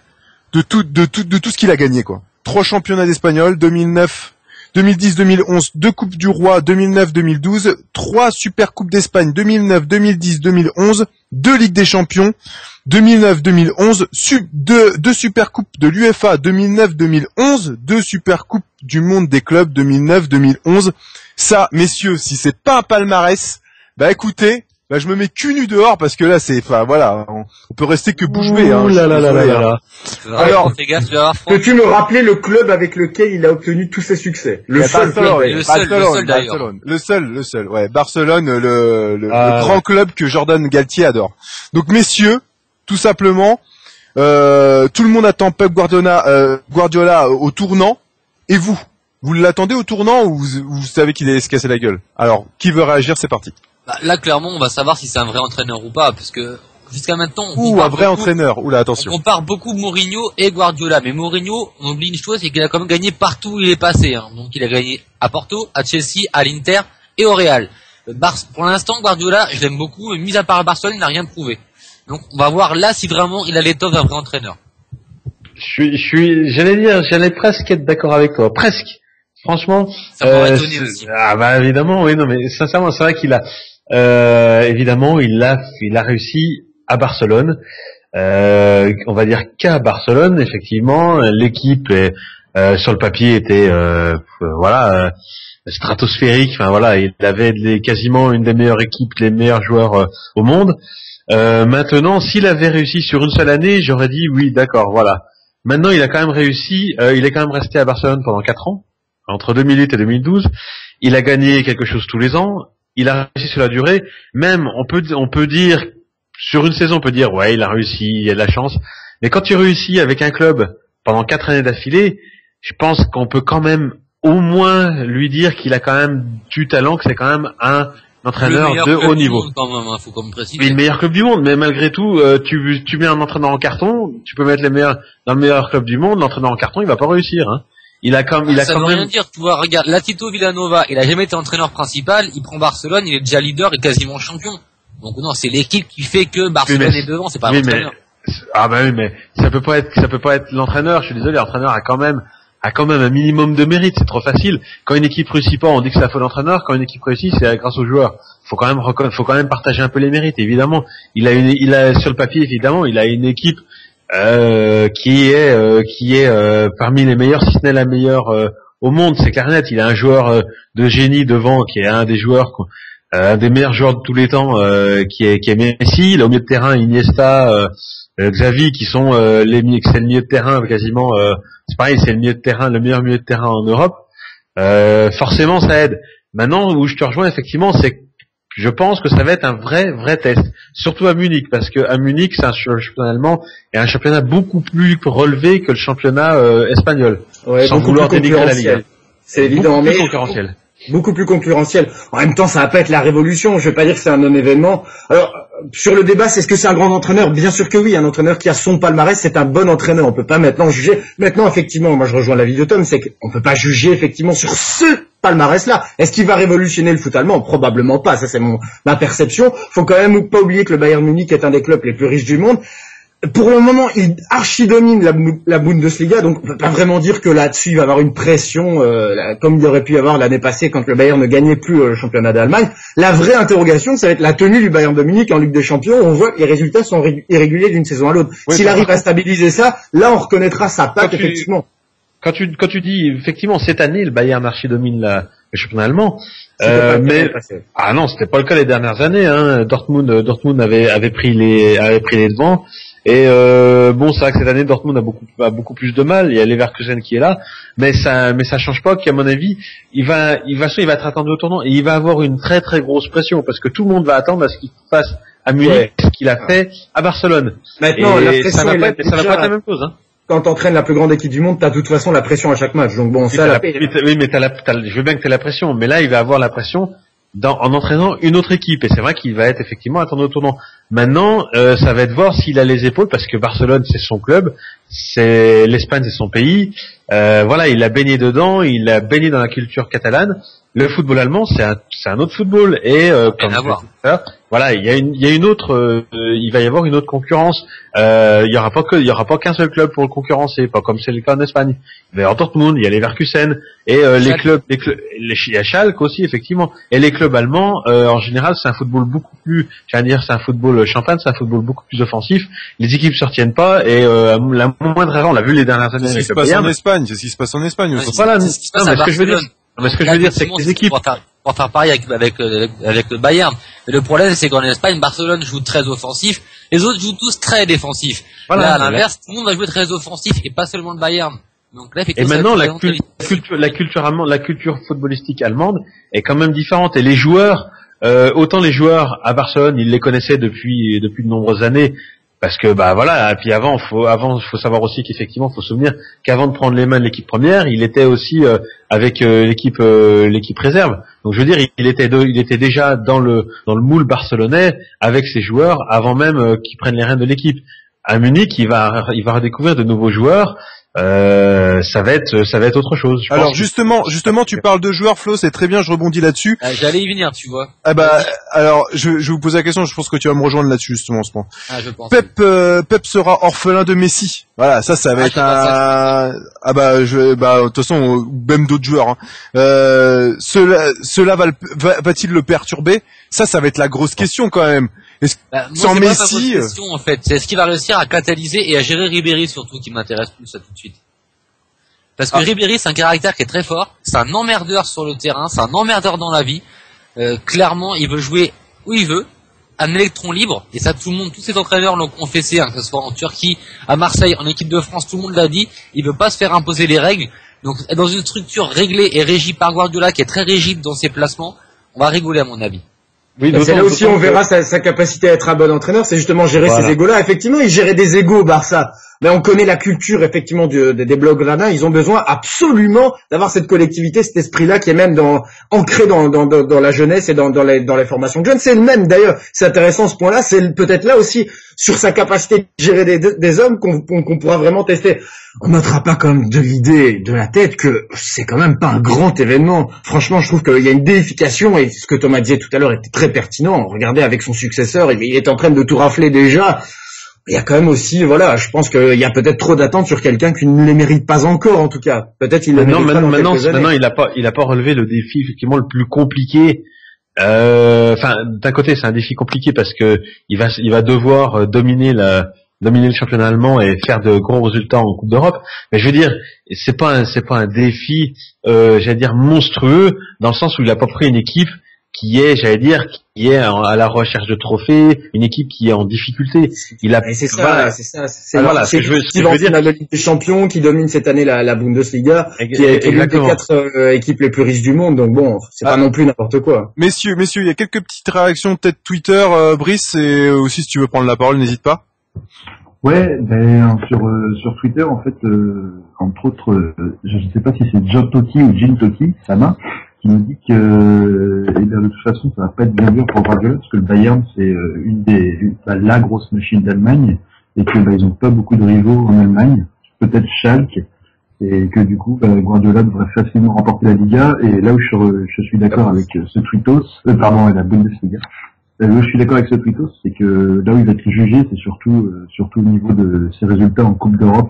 de tout, de tout, de tout ce qu'il a gagné, quoi. Trois championnats d'Espagnol, deux mille neuf, deux mille dix, deux mille onze, deux coupes du Roi, deux mille neuf, deux mille douze, trois super coupes d'Espagne, deux mille neuf, deux mille dix, deux mille onze, deux Ligues des Champions, deux mille neuf, deux mille onze, su- deux, deux super coupes de l'U F A, deux mille neuf, deux mille onze, deux super coupes du monde des clubs, deux mille neuf, deux mille onze. Ça, messieurs, si c'est pas un palmarès, bah écoutez, bah je me mets cul nu dehors parce que là c'est, enfin voilà, on, on peut rester que bouche bée. Hein, là là là là là là. Alors, peux-tu me rappeler le club avec lequel il a obtenu tous ses succès? Le seul, club, le seul, le seul d'ailleurs. Le seul, le seul, ouais, Barcelone, le, le, ah, le grand ouais. club que Jordan Galtier adore. Donc messieurs, tout simplement, euh, tout le monde attend Pep Guardiola, euh, Guardiola au tournant. Et vous, vous l'attendez au tournant ou vous, vous savez qu'il allait se casser la gueule? Alors, qui veut réagir? C'est parti. Bah, là, clairement, on va savoir si c'est un vrai entraîneur ou pas, parce que jusqu'à maintenant, on ou un vrai beaucoup, entraîneur. Oula, attention. On compare beaucoup Mourinho et Guardiola, mais Mourinho, on oublie une chose, c'est qu'il a quand même gagné partout où il est passé. Hein. Donc, il a gagné à Porto, à Chelsea, à l'Inter et au Real. Bar- pour l'instant, Guardiola, je l'aime beaucoup, mais mis à part à Barcelone, il n'a rien prouvé. Donc, on va voir là si vraiment il a l'étoffe d'un vrai entraîneur. Je suis, je suis, j'allais dire, j'allais presque être d'accord avec toi, presque. Franchement, ça m'aurait euh, étonné aussi. Ah bah évidemment, oui, non, mais sincèrement, c'est vrai qu'il a. Euh, évidemment, il a, il a réussi à Barcelone. Euh, on va dire qu'à Barcelone, effectivement, l'équipe est, euh, sur le papier était, euh, voilà, euh, stratosphérique. Enfin voilà, il avait les, quasiment une des meilleures équipes, les meilleurs joueurs euh, au monde. Euh, maintenant, s'il avait réussi sur une seule année, j'aurais dit oui, d'accord, voilà. Maintenant, il a quand même réussi. Euh, il est quand même resté à Barcelone pendant quatre ans, entre deux mille huit et deux mille douze. Il a gagné quelque chose tous les ans. Il a réussi sur la durée. Même, on peut, on peut dire, sur une saison, on peut dire, ouais, il a réussi, il a de la chance. Mais quand tu réussis avec un club pendant quatre années d'affilée, je pense qu'on peut quand même au moins lui dire qu'il a quand même du talent, que c'est quand même un entraîneur de haut niveau. Monde, quand même, hein, faut qu'on précise. Mais le meilleur club du monde. Mais malgré tout, euh, tu, tu mets un entraîneur en carton, tu peux mettre les meilleurs dans le meilleur club du monde, l'entraîneur en carton, il va pas réussir, hein. Il a comme, il a ça quand veut même. rien dire, tu vois, regarde, Latito Villanova, il a jamais été entraîneur principal, il prend Barcelone, il est déjà leader et quasiment champion. Donc non, c'est l'équipe qui fait que Barcelone mais, est devant, c'est pas oui, l'entraîneur. Mais, ah bah oui, mais ça peut pas être, ça peut pas être l'entraîneur. Je suis désolé, l'entraîneur a quand même, a quand même un minimum de mérite. C'est trop facile. Quand une équipe réussit pas, on dit que c'est la faute de l'entraîneur. Quand une équipe réussit, c'est grâce aux joueurs. Faut quand même, faut quand même partager un peu les mérites. Évidemment, il a une, il a sur le papier, évidemment, il a une équipe euh, qui est, euh, qui est euh, parmi les meilleurs, si ce n'est la meilleure euh, au monde. C'est clair net. Il a un joueur euh, de génie devant, qui est un des joueurs. Euh, un des meilleurs joueurs de tous les temps, euh, qui est qui est Messi. Il a au milieu de terrain Iniesta, euh, Xavi, qui sont euh, les c'est le milieu de terrain quasiment. Euh, c'est pareil, c'est le milieu de terrain, le meilleur milieu de terrain en Europe. Euh, forcément, ça aide. Maintenant, où je te rejoins effectivement, c'est que je pense que ça va être un vrai vrai test, surtout à Munich, parce que à Munich, c'est un championnat allemand et un championnat beaucoup plus relevé que le championnat euh, espagnol. Ouais, sans vouloir dénigrer la Ligue. C'est évident, beaucoup plus mais concurrentiel. Beaucoup plus concurrentiel. En même temps, ça va pas être la révolution. Je vais pas dire que c'est un non-événement. Alors, sur le débat, c'est est-ce que c'est un grand entraîneur? Bien sûr que oui. Un entraîneur qui a son palmarès, c'est un bon entraîneur. On peut pas maintenant juger. Maintenant, effectivement, moi je rejoins l'avis de Tom, c'est qu'on peut pas juger effectivement sur ce palmarès-là. Est-ce qu'il va révolutionner le foot allemand? Probablement pas. Ça, c'est mon ma perception. Faut quand même pas oublier que le Bayern Munich est un des clubs les plus riches du monde. Pour le moment, il archi-domine la, la Bundesliga, donc on peut pas vraiment dire que là-dessus, il va y avoir une pression, euh, comme il y aurait pu y avoir l'année passée quand le Bayern ne gagnait plus euh, le championnat d'Allemagne. La vraie interrogation, ça va être la tenue du Bayern de Munich en Ligue des Champions. On voit que les résultats sont irréguliers d'une saison à l'autre. Oui, S'il arrive à stabiliser ça, là, on reconnaîtra sa patte, effectivement. Quand tu, quand tu dis, effectivement, cette année, le Bayern archi-domine la, le championnat allemand, euh, mais, ah non, c'était pas le cas les dernières années, hein. Dortmund, Dortmund avait, avait pris les, avait pris les devants. Et euh, bon, c'est vrai que cette année Dortmund a beaucoup a beaucoup plus de mal. Il y a Leverkusen qui est là, mais ça mais ça change pas qu'à mon avis, il va il va il va être attendu au tournant et il va avoir une très très grosse pression parce que tout le monde va attendre à ce qu'il fasse à Munich ouais. ce qu'il a fait à Barcelone. Maintenant, et la pression, ça va pas être, déjà, ça va pas être la même chose. Hein. Quand t'entraînes la plus grande équipe du monde, t'as de toute façon la pression à chaque match. Donc bon, ça. Oui, La... la, oui, mais t'as la, t'as, je veux bien que t'aies la pression, mais là, il va avoir la pression. Dans, en entraînant une autre équipe, et c'est vrai qu'il va être effectivement attendu au tournant. Maintenant, euh, ça va être voir s'il a les épaules, parce que Barcelone c'est son club, c'est l'Espagne c'est son pays. Euh, voilà, il a baigné dedans, il a baigné dans la culture catalane. Le football allemand, c'est un, c'est un autre football, et euh, comme je disais, voilà, il y a une, il y a une autre, euh, il va y avoir une autre concurrence. Euh, il y aura pas que, il y aura pas qu'un seul club pour le concurrencer, pas comme c'est le cas en Espagne. Il va y avoir Dortmund, il y a les Leverkusen et euh, les clubs, les clubs, les, il y a Schalke aussi effectivement. Et les clubs allemands, euh, en général, c'est un football beaucoup plus, j'allais dire, c'est un football champagne, c'est un football beaucoup plus offensif. Les équipes se retiennent pas et euh, la moindre erreur, on l'a vu les dernières années. C'est ce qui se passe en Espagne, c'est ce qui se passe en Espagne aussi. Voilà, c'est ce qui se passe à Barcelone. Mais ce que je veux dire, c'est que les équipes pour faire, pour faire pareil avec, avec, avec le Bayern. Mais le problème, c'est qu'en Espagne, Barcelone joue très offensif, les autres jouent tous très défensifs. Voilà, là, à l'inverse, tout le monde va jouer très offensif et pas seulement le Bayern. Donc là, et maintenant, la, cul- culture, la culture allemande, la culture footballistique allemande est quand même différente. Et les joueurs, euh, autant les joueurs à Barcelone, ils les connaissaient depuis depuis de nombreuses années. Parce que bah voilà, et puis avant faut avant faut savoir aussi qu'effectivement faut se souvenir qu'avant de prendre les mains de l'équipe première, il était aussi euh, avec euh, l'équipe euh, l'équipe réserve. Donc je veux dire, il était de, il était déjà dans le dans le moule barcelonais avec ses joueurs avant même euh, qu'ils prennent les rênes de l'équipe. À Munich, il va il va redécouvrir de nouveaux joueurs. Euh, ça va être ça va être autre chose. Je alors pense justement que... justement tu parles de joueurs, Flo, c'est très bien, je rebondis là-dessus. Ah, j'allais y venir, tu vois. Ah bah alors je, je vous pose la question, je pense que tu vas me rejoindre là-dessus justement en ce moment. Ah, je pense. Pep euh, Pep sera orphelin de Messi. Voilà, ça ça va ah, être un ah bah je bah de toute façon même d'autres joueurs. Hein. Euh, cela cela va, va va-t-il le perturber? Ça ça va être la grosse question quand même. Est-ce bah, moi, sans c'est Messi pas question, en fait, c'est est-ce qu'il va réussir à catalyser et à gérer Ribéry surtout qui m'intéresse plus ça tout de suite. Parce que ah. Ribéry, c'est un caractère qui est très fort, c'est un emmerdeur sur le terrain, c'est un emmerdeur dans la vie. Euh, clairement, il veut jouer où il veut, un électron libre, et ça tout le monde, tous ces entraîneurs l'ont confessé, hein, que ce soit en Turquie, à Marseille, en équipe de France, tout le monde l'a dit, il veut pas se faire imposer les règles. Donc dans une structure réglée et régie par Guardiola qui est très rigide dans ses placements, on va rigoler à mon avis. Oui, c'est là aussi on verra sa, sa capacité à être un bon entraîneur, c'est justement gérer voilà. ces égos-là. Effectivement, il gérait des égos au Barça. ben on connaît la culture effectivement du, des, des Blaugrana. Ils ont besoin absolument d'avoir cette collectivité, cet esprit-là qui est même dans, ancré dans, dans, dans, dans la jeunesse et dans, dans, les, dans les formations de jeunes. C'est le même d'ailleurs. C'est intéressant ce point-là. C'est peut-être là aussi sur sa capacité de gérer des, des hommes qu'on, qu'on pourra vraiment tester. On notera pas comme de l'idée de la tête que c'est quand même pas un grand événement. Franchement, je trouve qu'il y a une déification et ce que Thomas disait tout à l'heure était très pertinent. Regardez avec son successeur, il est en train de tout rafler déjà. Il y a quand même aussi, voilà, je pense qu'il y a peut-être trop d'attentes sur quelqu'un qui ne les mérite pas encore, en tout cas. Peut-être il le mérite maintenant, dans maintenant, quelques années. maintenant, il a pas, il a pas relevé le défi effectivement le plus compliqué. Enfin, euh, d'un côté, c'est un défi compliqué parce que il va, il va devoir dominer la, dominer le championnat allemand et faire de gros résultats en Coupe d'Europe. Mais je veux dire, c'est pas, un, c'est pas un défi, euh, j'allais dire monstrueux dans le sens où il a pas pris une équipe qui est, j'allais dire, qui est à la recherche de trophées, une équipe qui est en difficulté. Il a, et c'est ça, voilà. c'est ça, c'est voilà, ce que je veux, ce que je veux dire. La Ligue des Champions qui domine cette année la, la Bundesliga, Ex- qui est, qui est l'une des exactement. quatre euh, équipes les plus riches du monde. Donc bon, c'est Ah. pas non plus n'importe quoi. Messieurs, messieurs, il y a quelques petites réactions peut-être Twitter, euh, Brice, et aussi si tu veux prendre la parole, n'hésite pas. Ouais, ben sur euh, sur Twitter en fait, euh, entre autres, euh, je ne sais pas si c'est John Totti ou Jim Totti, Sama, qui nous dit que euh, eh bien, de toute façon ça va pas être bien dur pour Guardiola parce que le Bayern c'est euh, une des une, bah, la grosse machine d'Allemagne et que bah, ils ont pas beaucoup de rivaux en Allemagne, peut-être Schalke, et que du coup bah, Guardiola devrait facilement remporter la Liga. Et là où je, je suis d'accord avec euh, ce tweetos, euh, pardon, la Bundesliga. Là où je suis d'accord avec ce tweetos, c'est que là où il va être jugé, c'est surtout euh, surtout au niveau de ses résultats en Coupe d'Europe,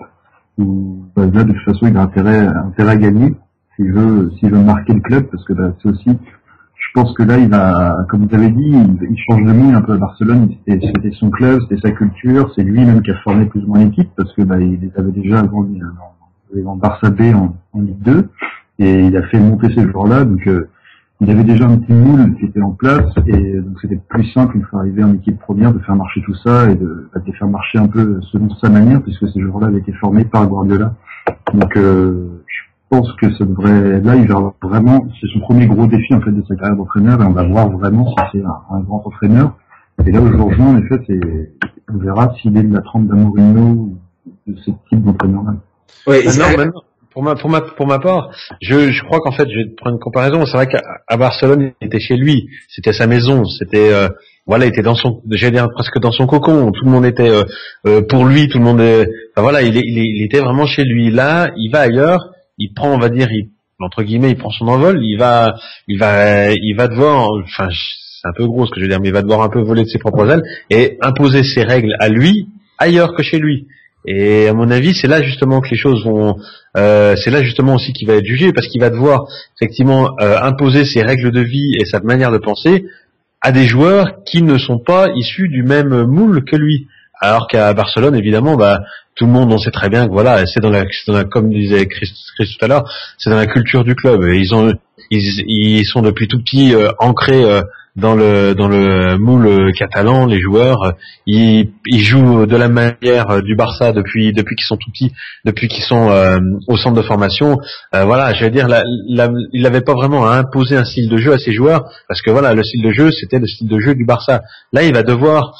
où bah, là de toute façon il a intérêt intérêt à gagner s'il veut s'il veut marquer le club, parce que bah, c'est aussi, je pense que là il va, comme vous avez dit, il, il change de mine un peu à Barcelone. C'était, c'était son club, c'était sa culture, c'est lui-même qui a formé plus ou moins l'équipe, parce que bah, il les avait déjà avant en, en Barça B en, en Ligue deux, et il a fait monter ces joueurs-là, donc euh, il avait déjà un petit moule qui était en place, et donc c'était plus simple une fois arrivé en équipe première de faire marcher tout ça et de, de les faire marcher un peu selon sa manière, puisque ces joueurs-là avaient été formés par Guardiola. Donc euh, je pense que ça devrait, là il va vraiment, c'est son premier gros défi en fait de sa carrière d'entraîneur, et on va voir vraiment si c'est un, un grand entraîneur. Et là où je le rejoins, en effet, c'est, on verra s'il est de la trempe d'Amorino ou de ce type d'entraîneur-là. Ouais, Ah non, maintenant, pour ma, pour ma, pour ma part, je, je crois qu'en fait, je vais te prendre une comparaison. C'est vrai qu'à à Barcelone, il était chez lui, c'était sa maison, c'était, euh, voilà, il était dans son, j'allais dire presque dans son cocon. Tout le monde était euh, euh, pour lui, tout le monde, est, enfin voilà, il, est, il, est, il était vraiment chez lui. Là, il va ailleurs, il prend, on va dire, il, entre guillemets, il prend son envol, il va, il va, il va devoir, enfin, c'est un peu gros ce que je veux dire, mais il va devoir un peu voler de ses propres ailes et imposer ses règles à lui ailleurs que chez lui. Et à mon avis, c'est là justement que les choses vont, euh, c'est là justement aussi qu'il va être jugé, parce qu'il va devoir effectivement euh, imposer ses règles de vie et sa manière de penser à des joueurs qui ne sont pas issus du même moule que lui. Alors qu'à Barcelone, évidemment, bah tout le monde, on sait très bien que voilà, c'est dans la, c'est dans la, comme disait Chris, Chris tout à l'heure, c'est dans la culture du club. Et ils ont, ils, ils sont depuis tout petit euh, ancrés euh, dans le dans le moule catalan. Les joueurs, ils, ils jouent de la manière du Barça depuis depuis qu'ils sont tout petits, depuis qu'ils sont euh, au centre de formation. Euh, voilà, je veux dire, la, la, il n'avait pas vraiment à imposer un style de jeu à ses joueurs, parce que voilà, le style de jeu, c'était le style de jeu du Barça. Là, il va devoir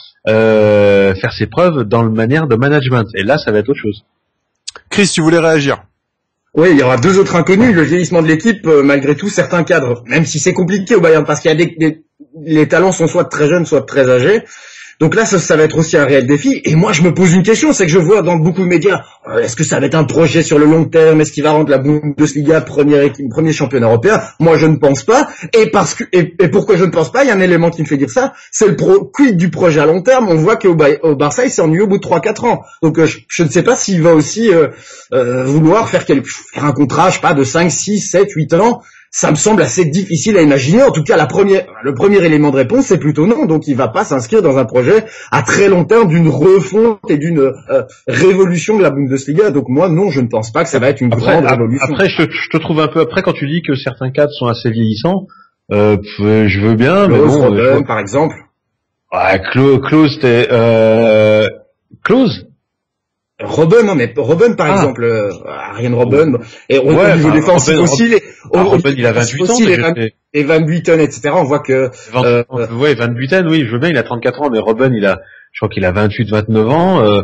euh, faire ses preuves dans la manière de management, et là, ça va être autre chose. Chris, tu voulais réagir? Oui, il y aura deux autres inconnus, le vieillissement de l'équipe, euh, malgré tout, certains cadres, même si c'est compliqué au Bayern, parce qu'il y a des, des les talents sont soit très jeunes, soit très âgés. Donc là, ça, ça va être aussi un réel défi. Et moi, je me pose une question, c'est que je vois dans beaucoup de médias, euh, est-ce que ça va être un projet sur le long terme? Est-ce qu'il va rendre la Bundesliga première équipe, premier championnat européen? Moi, je ne pense pas. Et parce que, et, et pourquoi je ne pense pas? Il y a un élément qui me fait dire ça. C'est le pro, quid du projet à long terme. On voit qu'au au Barça, il s'est ennuyé au bout de trois quatre ans. Donc, euh, je, je ne sais pas s'il va aussi euh, euh, vouloir faire, quelque, faire un contrat, je sais pas, de cinq, six, sept, huit ans. Ça me semble assez difficile à imaginer. En tout cas, la première, le premier élément de réponse, c'est plutôt non. Donc, il va pas s'inscrire dans un projet à très long terme d'une refonte et d'une euh, révolution de la Bundesliga. Donc, moi, non, je ne pense pas que ça va être une Après, grande révolution. après, je, je te trouve un peu après quand tu dis que certains cadres sont assez vieillissants. Euh, je veux bien, mais Klose, bon. Robben, je... par exemple. Ouais, Klose, Klose, t'es, euh, Klose. Robben, non, mais Robben, par Ah. exemple, euh, Ariane Robben, et on Ouais, au niveau enfin, défensif Robben, aussi, les, Ah, au- Robben, il a vingt-huit ans. aussi les, déjà, Van, c'est- les Van Buiten, et cetera. On voit que, vingt, euh, ouais, Van Buiten, oui, je veux bien, il a trente-quatre ans, mais Robben, il a, je crois qu'il a vingt-huit, vingt-neuf ans, euh,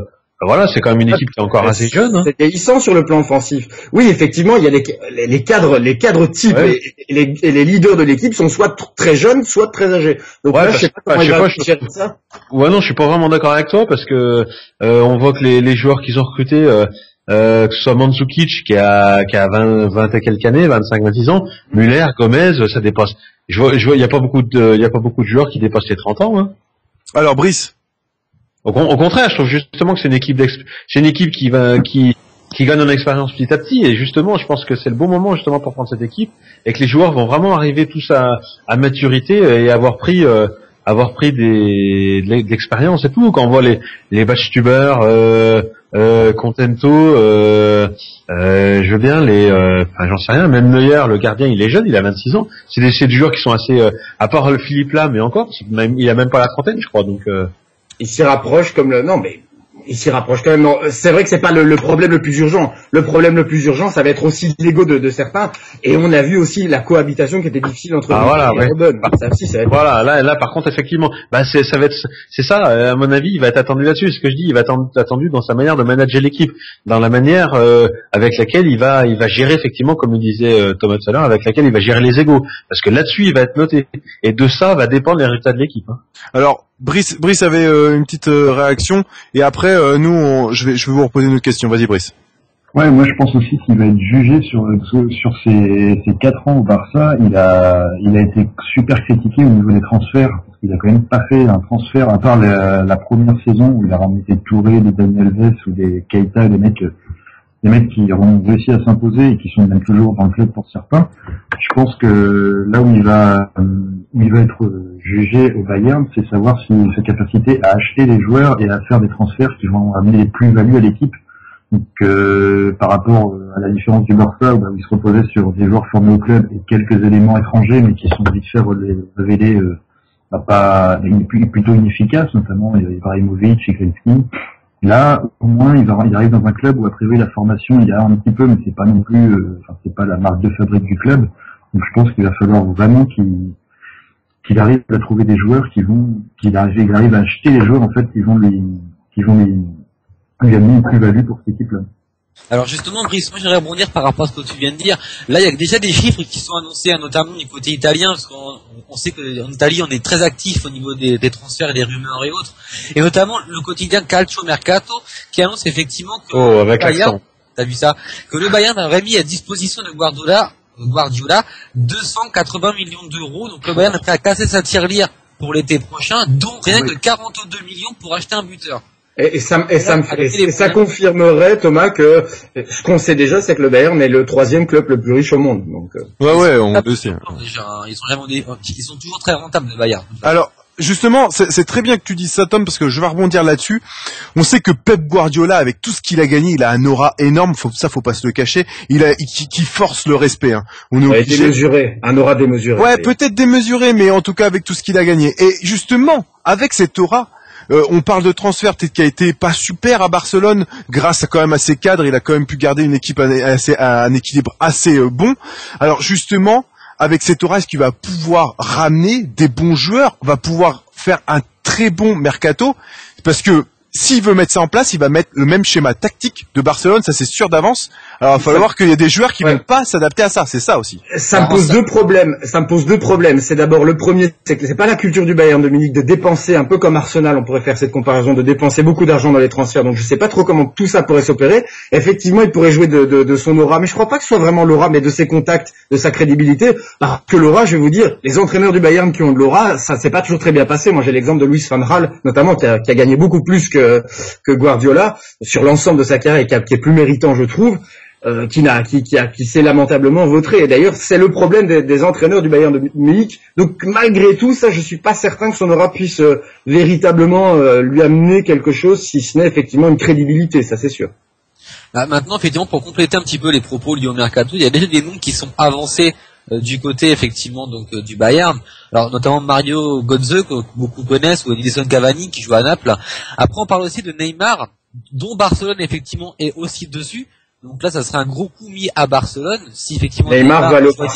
voilà, c'est quand même une équipe qui est encore assez jeune. Hein. C'est vieillissant sur le plan offensif. Oui, effectivement, il y a les, les, les cadres, les cadres types Ouais. et, les, et les leaders de l'équipe sont soit t- très jeunes, soit très âgés. Donc Ouais, là, je sais pas comment je ils sais vont pas, je- gérer ça. Ouais, non, je suis pas vraiment d'accord avec toi parce que euh, on voit que les, les joueurs qu'ils ont recrutés, euh, euh, que ce soit Mandzukic qui a qui a vingt, vingt et quelques années, vingt-cinq, vingt-six ans, Muller, Gomez, ça dépasse. Je vois, je vois, il y a pas beaucoup de, il y a pas beaucoup de joueurs qui dépassent les trente ans. Hein. Alors Brice, Au, con- au contraire, je trouve justement que c'est une équipe d'ex- c'est une équipe qui va qui qui gagne en expérience petit à petit et justement, je pense que c'est le bon moment justement pour prendre cette équipe et que les joueurs vont vraiment arriver tous à, à maturité et avoir pris euh, avoir pris des de l'e- de l'expérience et tout. Quand on voit les les Batchtuber, euh, euh, Contento, euh, euh, je veux bien les, euh, enfin j'en sais rien. Même Neuer, le gardien, il est jeune, il a vingt-six ans. C'est des, c'est des joueurs qui sont assez, euh, à part le Philippe là, mais encore, c'est même, il a même pas la trentaine, je crois. Donc euh, Il s'y rapproche comme le, non, mais il s'y rapproche quand même. Non, c'est vrai que c'est pas le, le problème le plus urgent. Le problème le plus urgent, ça va être aussi l'ego de, de certains. Et on a vu aussi la cohabitation qui était difficile entre Ah, lui voilà, et ouais. Robben. Ça aussi, ça va être... voilà, là, là, par contre, effectivement, bah c'est, ça va être, c'est ça. euh, À mon avis, il va être attendu là-dessus. Ce que je dis, il va être attendu dans sa manière de manager l'équipe, dans la manière euh, avec laquelle il va, il va gérer effectivement, comme il disait euh, Thomas tout à l'heure, avec laquelle il va gérer les égos, parce que là-dessus, il va être noté. Et de ça va dépendre les résultats de l'équipe. Hein. alors Brice, Brice avait euh, une petite euh, réaction et après euh, nous, on, je vais, je vais vous reposer une autre question. Vas-y Brice. Ouais, moi je pense aussi qu'il va être jugé sur sur ses, ses quatre ans au Barça. Il a il a été super critiqué au niveau des transferts parce qu'il a quand même pas fait un transfert à part la, la première saison où il a ramené des Touré, des Daniel Alves ou des Keita, des mecs des mecs qui ont réussi à s'imposer et qui sont même toujours dans le club pour certains. Je pense que là où il va où il va être jugé au Bayern, c'est savoir si sa capacité à acheter des joueurs et à faire des transferts qui vont amener des plus-values à l'équipe. Donc euh, par rapport à la différence du Barça où bah, il se reposait sur des joueurs formés au club et quelques éléments étrangers mais qui sont vite fait révélés euh, bah, pas plutôt inefficaces, notamment Ibrahimovic, Chikrinski. Là, au moins, il, va, il arrive dans un club où a priori la formation il y a un petit peu, mais c'est pas non plus, euh, enfin c'est pas la marque de fabrique du club. Donc je pense qu'il va falloir vraiment qu'il qu'il arrive à trouver des joueurs qui vont, qu'il arrive, il arrive à acheter les joueurs en fait qui vont lui, qui vont lui lui amener une plus-value pour cette équipe-là. Alors justement, Brice, moi j'aimerais rebondir par rapport à ce que tu viens de dire. Là, il y a déjà des chiffres qui sont annoncés, notamment du côté italien, parce qu'on on sait qu'en Italie, on est très actif au niveau des, des transferts et des rumeurs et autres. Et notamment le quotidien Calcio Mercato, qui annonce effectivement que Oh, avec le Bayern, l'accent. t'as vu ça, que le Bayern aurait mis à disposition de Guardiola, Guardiola, deux cent quatre-vingts millions d'euros. Donc le Bayern est prêt à casser sa tirelire pour l'été prochain, dont rien que quarante-deux millions pour acheter un buteur. Et, et ça, et ça, me fait- et ça confirmerait, Thomas, que ce qu'on sait déjà, c'est que le Bayern est le troisième club le plus riche au monde. Donc, euh, Ouais ouais, on le sait. Déjà, hein, ils sont jamais, ils sont toujours très rentables, le Bayern. Alors, justement, c'est c'est très bien que tu dises ça, Tom, parce que je vais rebondir là-dessus. On sait que Pep Guardiola, avec tout ce qu'il a gagné, il a un aura énorme. Faut, ça, faut pas se le cacher. Il a, qui, qui force le respect. Hein. On est ouais, obligé. démesuré, un aura démesuré. Ouais, peut-être démesuré, mais en tout cas avec tout ce qu'il a gagné. Et justement, avec cette aura. Euh, on parle de transfert peut-être qui a été pas super à Barcelone, grâce à quand même à ses cadres, il a quand même pu garder une équipe assez, un équilibre assez euh, bon. Alors justement, avec cette aura, est-ce qu'il va pouvoir ramener des bons joueurs, va pouvoir faire un très bon mercato, parce que s'il veut mettre ça en place, il va mettre le même schéma tactique de Barcelone, ça c'est sûr d'avance. Alors il va falloir qu'il y ait des joueurs qui ne Ouais. vont pas s'adapter à ça, c'est ça aussi. Ça me Alors, pose ça- deux problèmes. Ça me pose deux problèmes. C'est d'abord le premier, c'est que c'est pas la culture du Bayern de Munich de dépenser un peu comme Arsenal. On pourrait faire cette comparaison de dépenser beaucoup d'argent dans les transferts. Donc je sais pas trop comment tout ça pourrait s'opérer. Effectivement, il pourrait jouer de, de, de son aura, mais je crois pas que ce soit vraiment l'aura, mais de ses contacts, de sa crédibilité. Parce que l'aura, je vais vous dire, les entraîneurs du Bayern qui ont de l'aura, ça s'est pas toujours très bien passé. Moi, j'ai l'exemple de Luis van Gaal, notamment, qui a, qui a gagné beaucoup plus que que Guardiola sur l'ensemble de sa carrière et qui, a, qui est plus méritant, je trouve. Euh, qui n'a, qui, qui, a, qui s'est lamentablement vautré. Et d'ailleurs, c'est le problème des, des entraîneurs du Bayern de Munich. Donc, malgré tout ça, je suis pas certain que son aura puisse euh, véritablement euh, lui amener quelque chose, si ce n'est effectivement une crédibilité. Ça, c'est sûr. Bah, maintenant, effectivement, pour compléter un petit peu les propos liés au mercato, il y a déjà des noms qui sont avancés euh, du côté, effectivement, donc euh, du Bayern. Alors, notamment Mario Götze, que beaucoup connaissent, ou Edinson Cavani, qui joue à Naples. Après, on parle aussi de Neymar, dont Barcelone, effectivement, est aussi dessus. Donc là, ça serait un gros coup mis à Barcelone, si effectivement Neymar va le rejoignait- faire ça.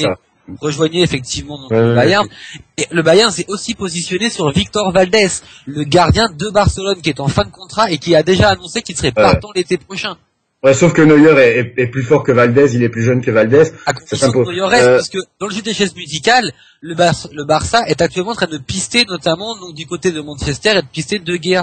rejoignait effectivement donc, ouais, le ouais, Bayern. Et le Bayern s'est aussi positionné sur Victor Valdés, le gardien de Barcelone, qui est en fin de contrat et qui a déjà annoncé qu'il serait partant ouais. l'été prochain. Ouais, sauf que Neuer est, est, est plus fort que Valdés, il est plus jeune que Valdés. À condition que Neuer reste, euh... parce que dans le jeu des chaises musicales, le, Bar le Barça est actuellement en train de pister, notamment donc, du côté de Manchester, et de pister De Gea.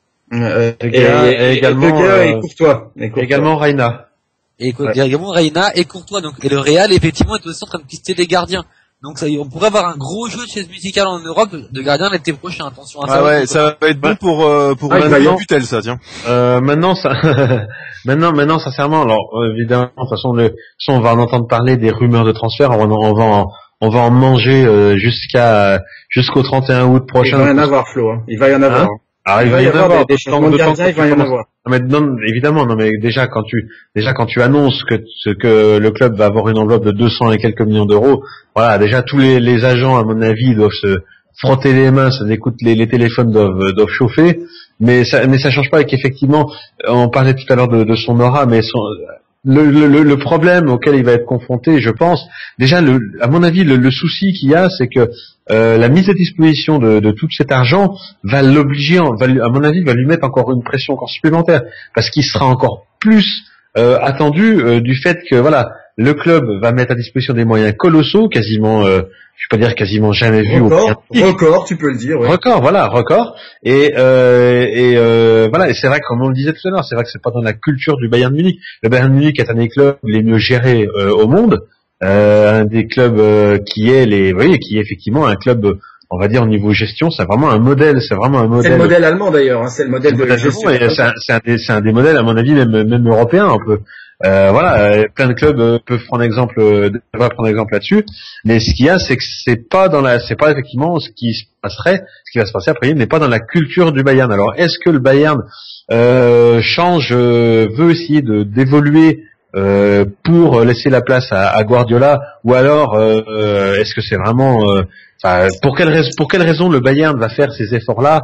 Euh, de Gea et, et, et, également, de Gea euh, et Courtois. Et Courtois. Également Reina. Et ouais. également Reina et Courtois. Donc, et le Real, effectivement, est aussi en train de pister les gardiens. Donc ça, on pourrait avoir un gros jeu de chaises musicales en Europe de gardiens l'été prochain. Attention à ça. Ah ouais, ça va être bon pour euh, pour ah, Vincent Butel, ça, tiens. Euh, maintenant, ça, maintenant, maintenant, sincèrement, alors évidemment, de toute façon, le, si on va en entendre parler des rumeurs de transfert, on va, on va en, on va en manger euh, jusqu'à jusqu'au trente et un août prochain. Il va y en avoir, Flo. Hein. Il va y en avoir. Hein Alors, il va y en avoir des changements de gardiens, il va y en avoir. Non, mais non, évidemment, non, mais déjà quand tu, déjà quand tu annonces que que le club va avoir une enveloppe de deux cents et quelques millions d'euros, voilà, déjà tous les, les agents, à mon avis, doivent se frotter les mains, ça écoute les, les téléphones doivent doivent chauffer, mais ça, mais ça change pas qu'effectivement, on parlait tout à l'heure de, de son aura, mais son Le, le, le problème auquel il va être confronté, je pense, déjà, le, à mon avis, le, le souci qu'il y a, c'est que euh, la mise à disposition de, de tout cet argent va l'obliger, va, à mon avis, va lui mettre encore une pression encore supplémentaire, parce qu'il sera encore plus euh, attendu euh, du fait que voilà, le club va mettre à disposition des moyens colossaux, quasiment, euh, je peux pas dire quasiment jamais vu. Record, au record, tu peux le dire. Ouais. Record, voilà, record. Et euh, et euh, voilà, et c'est vrai, comme on le disait tout à l'heure, c'est vrai que c'est pas dans la culture du Bayern Munich. Le Bayern Munich est un des clubs les mieux gérés euh, au monde, euh, un des clubs euh, qui est les, vous voyez, qui est effectivement un club, on va dire au niveau gestion, c'est vraiment un modèle, c'est vraiment un modèle. C'est le modèle allemand d'ailleurs, hein, c'est le modèle de la gestion. C'est un, c'est un des, c'est un des modèles, à mon avis, même même européens un peu. Euh, voilà, euh, plein de clubs euh, peuvent prendre exemple, euh, devraient prendre exemple là-dessus. Mais ce qu'il y a, c'est que c'est pas dans la, c'est pas effectivement ce qui se passerait, ce qui va se passer après, n'est pas dans la culture du Bayern. Alors, est-ce que le Bayern euh, change, euh, veut essayer de d'évoluer euh, pour laisser la place à, à Guardiola, ou alors euh, est-ce que c'est vraiment, euh, enfin, pour quelle raison, pour quelle raison le Bayern va faire ces efforts-là?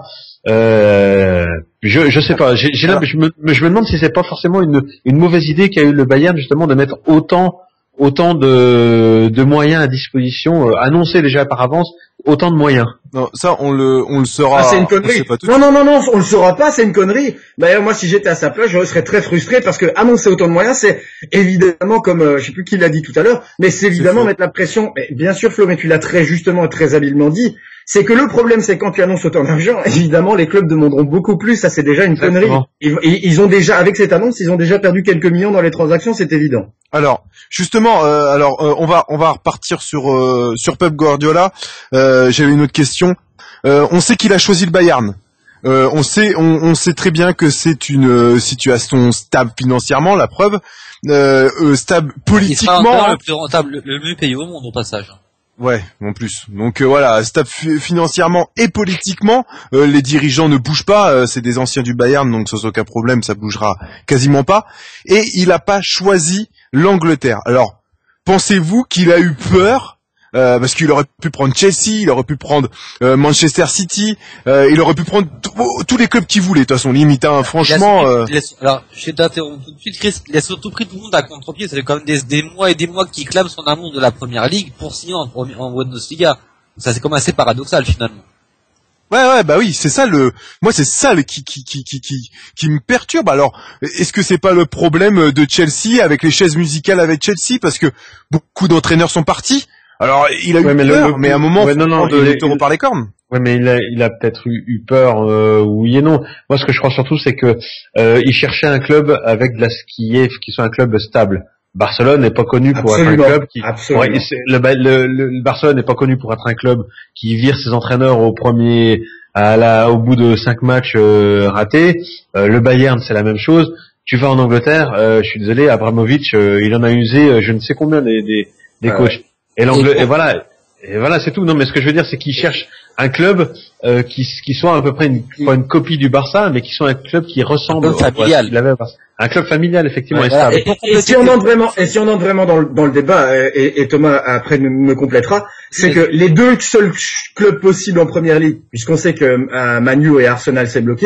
Euh, je je sais pas. J'ai, j'ai je me je me demande si c'est pas forcément une une mauvaise idée qu'a eu le Bayern justement de mettre autant autant de de moyens à disposition, euh, annoncés déjà par avance, autant de moyens. Non, ça on le on le saura. Ah, c'est une connerie. Non non non non, on le saura pas, c'est une connerie. D'ailleurs moi si j'étais à sa place, je serais très frustré parce que annoncer autant de moyens, c'est évidemment comme euh, je sais plus qui l'a dit tout à l'heure, mais c'est évidemment c'est mettre la pression. Mais bien sûr Flo, mais tu l'as très justement et très habilement dit. C'est que le problème, c'est quand tu annonces autant d'argent, évidemment, les clubs demanderont beaucoup plus. Ça, c'est déjà une Exactement. connerie. Ils, ils ont déjà, avec cette annonce, ils ont déjà perdu quelques millions dans les transactions, c'est évident. Alors, justement, euh, alors euh, on va on va repartir sur euh, sur Pep Guardiola. Euh, J'avais une autre question. Euh, on sait qu'il a choisi le Bayern. Euh, on sait on, on sait très bien que c'est une euh, situation stable financièrement, la preuve. Euh, euh, stable politiquement. Il sera le plus rentable, le mieux payé au monde au passage. Ouais, en plus. Donc euh, voilà, stable financièrement et politiquement, euh, les dirigeants ne bougent pas. Euh, c'est des anciens du Bayern, donc sans aucun problème, ça bougera quasiment pas. Et il n'a pas choisi l'Angleterre. Alors, pensez-vous qu'il a eu peur euh, parce qu'il aurait pu prendre Chelsea, il aurait pu prendre euh, Manchester City, euh, il aurait pu prendre tous les clubs qu'il voulait. De toute façon, limite, hein, franchement. Il a, euh... il a, alors, je vais t'interrompre tout de suite, Chris. Il a surtout pris tout le monde à contre-pied. Ça fait quand même des, des mois et des mois qu'il clame son amour de la Première Ligue pour signer en, en Bundesliga. Ça c'est comme assez paradoxal finalement. Ouais ouais bah oui, c'est ça le moi c'est ça le qui qui qui qui qui qui me perturbe. Alors, est-ce que c'est pas le problème de Chelsea avec les chaises musicales avec Chelsea, parce que beaucoup d'entraîneurs sont partis. Alors, il a eu ouais, mais peur, le, le, mais à un moment, ouais, non, non, de les taureaux par les cornes. Ouais, mais il a, il a peut-être eu, eu peur, euh, oui et non. Moi, ce que je crois surtout, c'est que euh, il cherchait un club avec de la qui est, qui soit un club stable. Barcelone n'est pas connu pour Absolument. être un club qui, Absolument. ouais, le, le, le, le Barcelone n'est pas connu pour être un club qui vire ses entraîneurs au premier, à la, au bout de cinq matchs euh, ratés. Euh, le Bayern, c'est la même chose. Tu vas en Angleterre, euh, je suis désolé, Abramovich, euh, il en a usé, euh, je ne sais combien des, des, des ah coachs. Ouais. Et l'Angleterre, et voilà. Et voilà, c'est tout. Non, mais ce que je veux dire, c'est qu'ils cherchent un club euh, qui, qui soit à peu près une, pas une copie du Barça, mais qui soit un club qui ressemble un club familial. Au, au, un club familial, effectivement. Ouais, et, voilà. et, et, et si on entre vraiment, et si on entre vraiment dans le, dans le débat, et, et Thomas après me, me complétera, c'est que les deux seuls clubs possibles en Première Ligue, puisqu'on sait que euh, Manu et Arsenal s'est bloqué,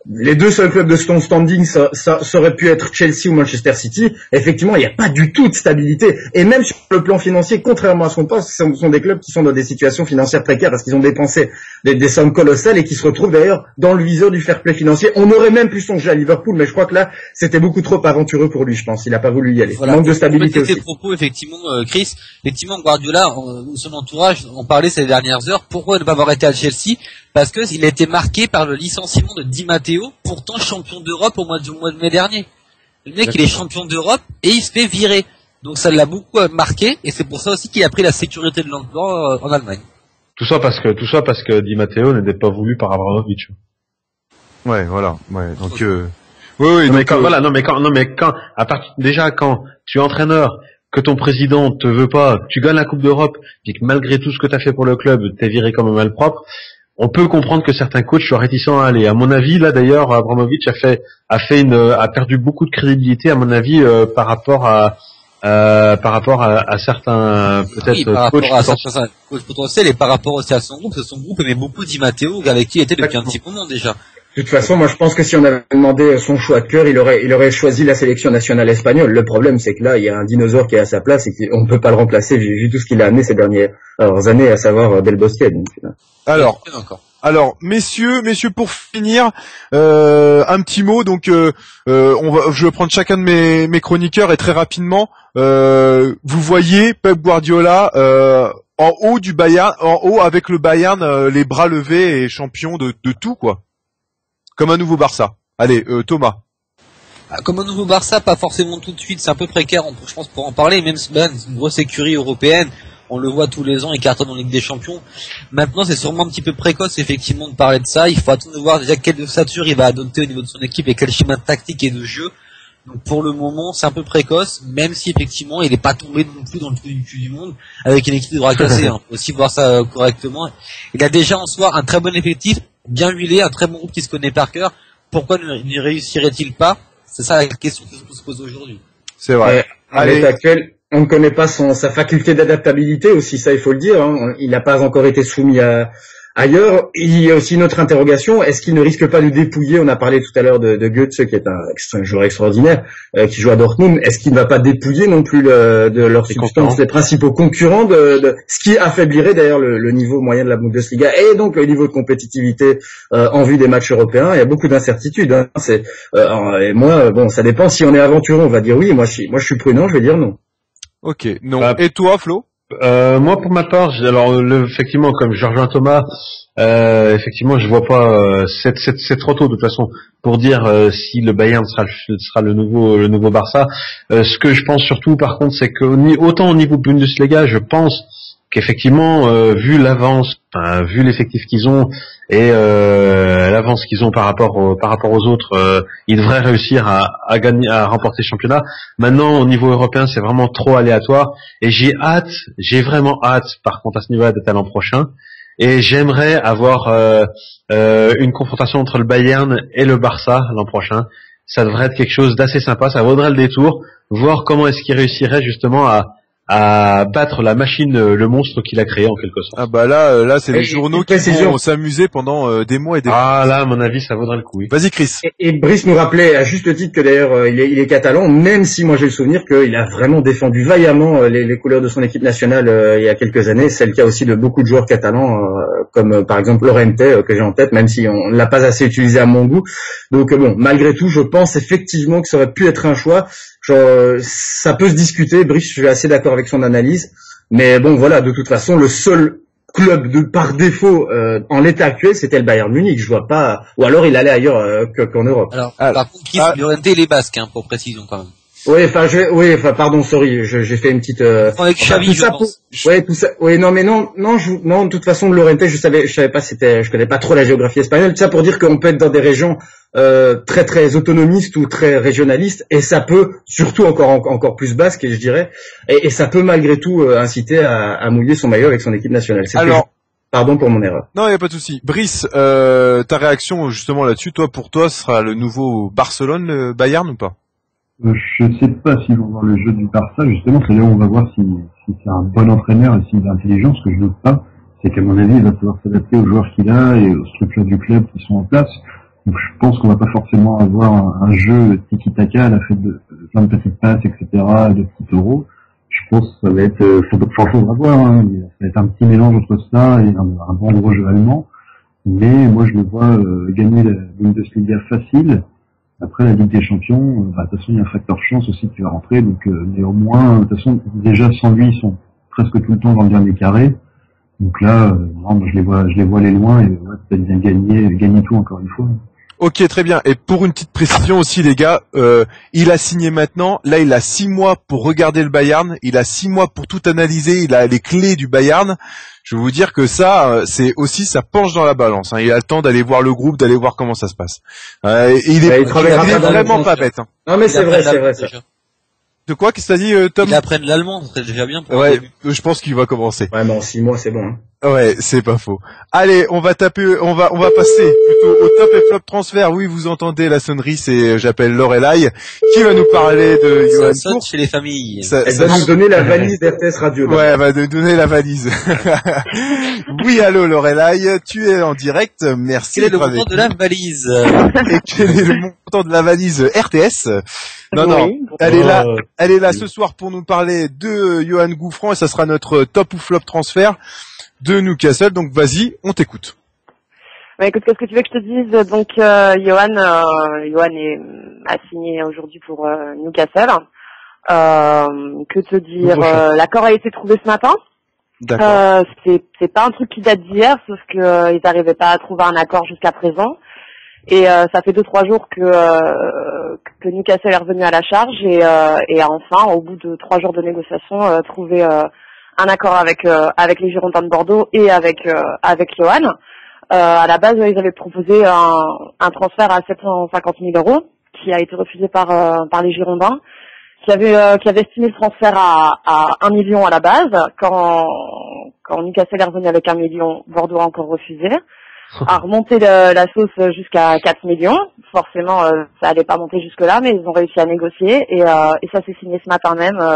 les deux seuls clubs de son standing, ça, ça, ça aurait pu être Chelsea ou Manchester City. Effectivement, il n'y a pas du tout de stabilité. Et même sur le plan financier, contrairement à ce qu'on pense, ce sont des clubs qui sont dans des situations financières précaires parce qu'ils ont dépensé des, des sommes colossales et qui se retrouvent d'ailleurs dans le viseur du fair play financier. On aurait même pu songer à Liverpool, mais je crois que là, c'était beaucoup trop aventureux pour lui, je pense. Il n'a pas voulu y aller. Voilà. Manque de stabilité aussi. Tes propos, effectivement, euh, Chris. Effectivement, Guardiola, on, son entourage, on parlait ces dernières heures. Pourquoi ne pas avoir été à Chelsea? Parce que il a été marqué par le licenciement de Di Matteo, pourtant champion d'Europe au mois de, au mois de mai dernier. Le mec, D'accord. il est champion d'Europe et il se fait virer. Donc ça l'a beaucoup marqué et c'est pour ça aussi qu'il a pris la sécurité de l'emploi euh, en Allemagne. Tout ça parce que tout ça parce que Di Matteo n'était pas voulu par Abramovich. Ouais, voilà. Ouais. Donc euh... oui, oui. Non, donc, mais quand, euh... voilà, non mais quand, non mais quand, à part, déjà quand tu es entraîneur, que ton président te veut pas, tu gagnes la Coupe d'Europe, puis que malgré tout ce que tu as fait pour le club, t'es viré comme un malpropre. On peut comprendre que certains coachs soient réticents à aller. À mon avis, là d'ailleurs, Abramovich a fait a fait une a perdu beaucoup de crédibilité, à mon avis, euh, par rapport à euh, par rapport à, à certains peut-être oui, par coachs rapport à certains coachs potentiels et par rapport aussi à son groupe. Son groupe aimait beaucoup Di Matteo, avec qui il était depuis un petit moment déjà. De toute façon, moi je pense que si on avait demandé son choix de cœur, il aurait, il aurait choisi la sélection nationale espagnole. Le problème, c'est que là, il y a un dinosaure qui est à sa place et qu'on ne peut pas le remplacer vu, vu tout ce qu'il a amené ces dernières années, à savoir Del Bosque. Donc, alors, alors, messieurs, messieurs, pour finir, euh, un petit mot. Donc, euh, euh, on va, je vais prendre chacun de mes, mes chroniqueurs et très rapidement, euh, vous voyez Pep Guardiola euh, en haut du Bayern, en haut avec le Bayern, euh, les bras levés et champion de, de tout, quoi. Comme un nouveau Barça. Allez, euh, Thomas. Comme un nouveau Barça, pas forcément tout de suite, c'est un peu précaire, on, je pense, pour en parler, même si ben, c'est une grosse écurie européenne, on le voit tous les ans, il cartonne en Ligue des Champions. Maintenant, c'est sûrement un petit peu précoce, effectivement, de parler de ça. Il faut attendre de voir déjà quelle ossature il va adopter au niveau de son équipe et quel schéma tactique et de jeu. Donc pour le moment, c'est un peu précoce, même si effectivement, il n'est pas tombé non plus dans le trou du cul du monde avec une équipe de bras cassés. Hein. Faut aussi voir ça euh, correctement. Il a déjà en soi un très bon effectif, bien huilé, un très bon groupe qui se connaît par cœur. Pourquoi n'y réussirait-il pas? C'est ça la question qu'on se pose aujourd'hui. C'est vrai. Euh, à l'état actuel, on ne connaît pas son, sa faculté d'adaptabilité aussi, ça il faut le dire. Hein. Il n'a pas encore été soumis à ailleurs. Il y a aussi une autre interrogation, est-ce qu'il ne risque pas de dépouiller, on a parlé tout à l'heure de, de Goetze, qui est un, un joueur extraordinaire, euh, qui joue à Dortmund, est-ce qu'il ne va pas dépouiller non plus le, de leur substance les principaux concurrents, de, de, ce qui affaiblirait d'ailleurs le, le niveau moyen de la Bundesliga et donc le niveau de compétitivité euh, en vue des matchs européens. Il y a beaucoup d'incertitudes. Hein. C'est, euh, et moi, bon, ça dépend, si on est aventureux, on va dire oui, moi je, moi, je suis prudent, je vais dire non. Ok, non. Bah, et toi, Flo? Euh, moi, pour ma part, alors le, effectivement, comme je rejoins Thomas, euh, effectivement, je vois pas. Euh, c'est, c'est, c'est trop tôt de toute façon pour dire euh, si le Bayern sera, sera le nouveau, le nouveau Barça. Euh, ce que je pense surtout, par contre, c'est que autant au niveau Bundesliga, je pense qu'effectivement, euh, vu l'avance, enfin, vu l'effectif qu'ils ont et euh, l'avance qu'ils ont par rapport au, par rapport aux autres, euh, ils devraient réussir à, à gagner, à remporter le championnat. Maintenant, au niveau européen, c'est vraiment trop aléatoire et j'ai hâte, j'ai vraiment hâte, par contre, à ce niveau-là, d'être à l'an prochain. Et j'aimerais avoir euh, euh, une confrontation entre le Bayern et le Barça l'an prochain. Ça devrait être quelque chose d'assez sympa, ça vaudrait le détour, voir comment est-ce qu'il réussirait justement à à battre la machine, le monstre qu'il a créé en quelque sorte. Ah bah là, là c'est et les journaux qui précision. vont s'amuser pendant euh, des mois et des mois. Ah là, à mon avis, ça vaudrait le coup. Oui. Vas-y, Chris. Et, et Brice nous rappelait à juste titre que d'ailleurs euh, il, est, il est catalan, même si moi j'ai le souvenir qu'il a vraiment défendu vaillamment euh, les, les couleurs de son équipe nationale euh, il y a quelques années. C'est le cas aussi de beaucoup de joueurs catalans, euh, comme euh, par exemple Llorente euh, que j'ai en tête, même si on ne l'a pas assez utilisé à mon goût. Donc euh, bon, malgré tout, je pense effectivement que ça aurait pu être un choix. Genre, ça peut se discuter, Brice, je suis assez d'accord avec son analyse, mais bon voilà, de toute façon, le seul club de par défaut euh, en l'état actuel, c'était le Bayern Munich, je vois pas, ou alors il allait ailleurs euh, que, qu'en Europe. Alors, ah, par contre, Chris, ah, Llorente les Basques, hein, pour précision quand même. Oui, enfin, je, oui, enfin, pardon, sorry, je, j'ai fait une petite. Euh, avec Xavi, enfin, tout je ça pense. Pour, ouais, tout ça. Oui, non, mais non, non, je, non, de toute façon, Llorente, je savais, je savais pas, c'était, je connais pas trop la géographie espagnole. Tout ça pour dire qu'on peut être dans des régions euh, très très autonomistes ou très régionalistes, et ça peut, surtout encore encore plus basque, je dirais, et, et ça peut malgré tout euh, inciter à, à mouiller son maillot avec son équipe nationale. C'est Alors. Pardon pour mon erreur. Non, il n'y a pas de souci. Brice, euh, ta réaction justement là-dessus, toi, pour toi, ce sera le nouveau Barcelone, le Bayern ou pas? Euh, je sais pas s'ils vont voir le jeu du Barça, justement, c'est là où on va voir si, si c'est un bon entraîneur et s'il est intelligent. Ce que je doute pas, c'est qu'à mon avis, il va falloir s'adapter aux joueurs qu'il a et aux structures du club qui sont en place. Donc je pense qu'on va pas forcément avoir un, un jeu tiki-taka à la fête de, de plein de petites passes, et cetera, de petits euros. Je pense que ça va être, euh, faut, faut, faudra voir, hein. Ça va être un petit mélange entre ça et un, un bon gros jeu allemand. Mais moi je le vois euh, gagner la Bundesliga facile. Après la Ligue des Champions, euh, bah, de toute façon il y a un facteur chance aussi qui va rentrer. Donc, euh, mais au moins, de toute façon, déjà sans lui, ils sont presque tout le temps dans le dernier carré. Donc là, euh, non, moi, je les vois, je les vois aller loin et ouais, peut-être bien gagner, gagner tout encore une fois. Ok, très bien. Et pour une petite précision aussi, les gars, euh, il a signé maintenant. Là, il a six mois pour regarder le Bayern. Il a six mois pour tout analyser. Il a les clés du Bayern. Je vais vous dire que ça, c'est aussi, ça penche dans la balance. Hein. Il a le temps d'aller voir le groupe, d'aller voir comment ça se passe. Euh, et il est, Ouais, il il travaillera est pas vraiment dans pas le bête. Hein. Non mais Ils c'est vrai, apprennent c'est vrai l'allemand, ça. déjà. De quoi, qu'est-ce que t'as dit, euh, Tom? Ils apprennent l'allemand, c'est déjà bien pour Ouais, le début. je pense qu'il va commencer. Ouais, mais en six mois c'est bon. Hein. Ouais, c'est pas faux. Allez, on va taper, on va, on va passer plutôt au top et flop transfert. Oui, vous entendez la sonnerie, c'est, j'appelle Lorelai, qui va nous parler de Ça Johan saute Cour. chez les familles. Ça- Elle ça- va nous donner la valise d'R T S Radio. là. Ouais, elle va nous donner la valise. Oui, allô Lorelai, tu es en direct. Merci. Quel est le d'être montant avec de la valise? nous. Et quel est le montant de la valise R T S? Non, non, Oui. elle est là, Euh, elle est là ce soir pour nous parler de Johan Gouffran et ça sera notre top ou flop transfert de Newcastle. Donc vas-y, on t'écoute. Bah, écoute, qu'est-ce que tu veux que je te dise? Donc, euh, Johan, euh, Johan est, a signé aujourd'hui pour euh, Newcastle. Euh, que te dire? euh, L'accord a été trouvé ce matin. D'accord. Euh, c'est, c'est pas un truc qui date d'hier, sauf que euh, ils n'arrivaient pas à trouver un accord jusqu'à présent. Et euh, ça fait deux trois jours que euh, que Newcastle est revenu à la charge et, euh, et a enfin, au bout de trois jours de négociations, euh, trouvé euh, un accord avec euh, avec les Girondins de Bordeaux et avec euh, avec Johan. Euh, à la base, ils avaient proposé un, un transfert à sept cent cinquante mille euros, qui a été refusé par euh, par les Girondins, qui avait euh, qui avait estimé le transfert à à un million à la base. Quand quand Newcastle est revenu avec un million, Bordeaux a encore refusé. A remonté le, la sauce jusqu'à quatre millions. Forcément, euh, ça allait pas monter jusque là, mais ils ont réussi à négocier et, euh, et ça s'est signé ce matin même euh,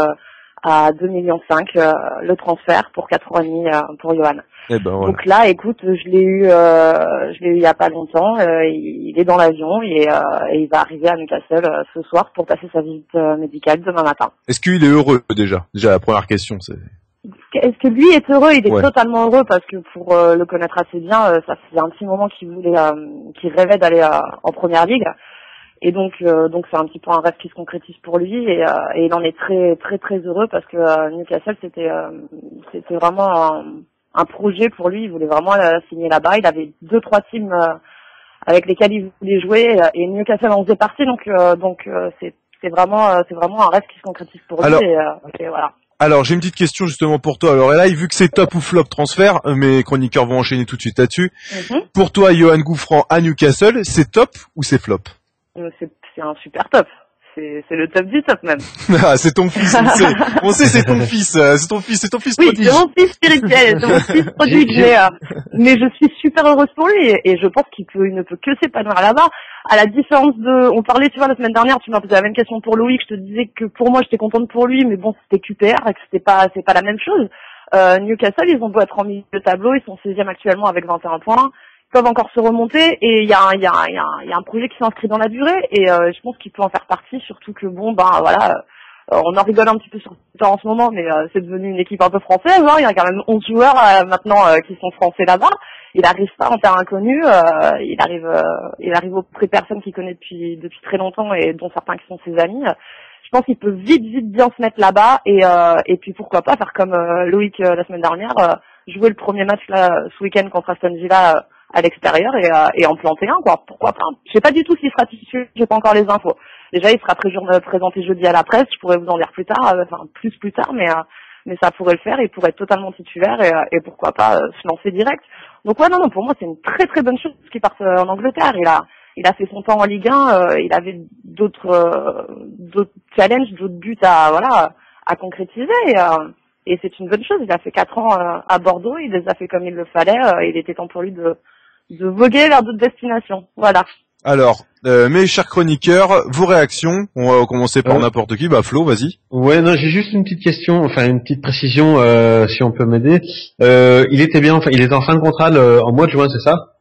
à deux millions cinq euh, le transfert pour quatre ans et demi euh, pour Johan. Eh ben voilà. Donc là, écoute, je l'ai eu, euh, je l'ai eu il y a pas longtemps. Euh, il, il est dans l'avion et, euh, et il va arriver à Newcastle euh, ce soir pour passer sa visite euh, médicale demain matin. Est-ce qu'il est heureux déjà? Déjà la première question, c'est. Est-ce que lui est heureux? Il est Ouais. totalement heureux parce que pour euh, le connaître assez bien, euh, ça fait un petit moment qu'il voulait, euh, qu'il rêvait d'aller euh, en première ligue, et donc euh, donc c'est un petit peu un rêve qui se concrétise pour lui et, euh, et il en est très très très heureux parce que euh, Newcastle c'était euh, c'était vraiment un, un projet pour lui. Il voulait vraiment euh, signer là-bas. Il avait deux trois teams euh, avec lesquels il voulait jouer et Newcastle en faisait partie. Donc euh, donc euh, c'est c'est vraiment euh, c'est vraiment un rêve qui se concrétise pour Alors- lui et, euh, et voilà. Alors j'ai une petite question justement pour toi. Alors là, vu que c'est top ou flop transfert, euh, mes chroniqueurs vont enchaîner tout de suite là-dessus. Mhm. Pour toi, Johan Gouffran à Newcastle, c'est top ou c'est flop? Euh, C'est c'est un super top. C'est c'est le top du top même. Ah, c'est ton fils, on sait. On sait, c'est ton fils. euh, C'est ton fils, c'est ton fils Oui, prodige. c'est mon fils spirituel, c'est mon fils prodigue, J'ai- mais, euh, mais je suis super heureuse pour lui et, et je pense qu'il peut, il ne peut que s'épanouir là-bas. À la différence de, on parlait, tu vois, la semaine dernière, tu m'as posé la même question pour Loïc, je te disais que pour moi, j'étais contente pour lui, mais bon, c'était Q P R et que c'était pas, c'est pas la même chose. Euh, Newcastle, ils ont beau être en milieu de tableau, ils sont seizième actuellement avec vingt et un points. Ils peuvent encore se remonter et il y a, un- il y, a, un- il y, a un- il y a un projet qui s'inscrit dans la durée et euh, je pense qu'il peut en faire partie, surtout que bon, ben voilà, euh, on en rigole un petit peu sur Twitter en ce moment, mais euh, c'est devenu une équipe un peu française. Hein. Il y a quand même onze joueurs euh, maintenant euh, qui sont français là-bas. Il arrive pas en terre inconnue, euh, il arrive, euh, il arrive auprès de personnes qu'il connaît depuis depuis très longtemps et dont certains qui sont ses amis. Je pense qu'il peut vite vite bien se mettre là-bas et euh, et puis pourquoi pas faire comme euh, Loïc euh, la semaine dernière, euh, jouer le premier match là ce week-end contre Aston Villa euh, à l'extérieur et, euh, et en planter un quoi. Pourquoi pas. Je sais pas du tout s'il sera titulaire, j'ai pas encore les infos. Déjà il sera pré- présenté jeudi à la presse, je pourrais vous en dire plus tard, euh, enfin plus plus tard, mais euh, mais ça pourrait le faire, il pourrait être totalement titulaire et, euh, et pourquoi pas euh, se lancer direct. Donc ouais non non pour moi c'est une très très bonne chose qu'il parte euh, en Angleterre. Il a il a fait son temps en Ligue un, euh, il avait d'autres euh, d'autres challenges, d'autres buts à voilà à concrétiser et, euh, et c'est une bonne chose. Il a fait quatre ans euh, à Bordeaux, il les a fait comme il le fallait. Euh, il était temps pour lui de de voguer vers d'autres destinations. Voilà. Alors, euh, mes chers chroniqueurs, vos réactions. On va commencer par Ouais. n'importe qui. Bah Flo, vas-y. Ouais, non, j'ai juste une petite question, enfin une petite précision, euh, si on peut m'aider. Euh, il était bien, enfin, il était en fin de contrat le- en mois de juin, c'est ça?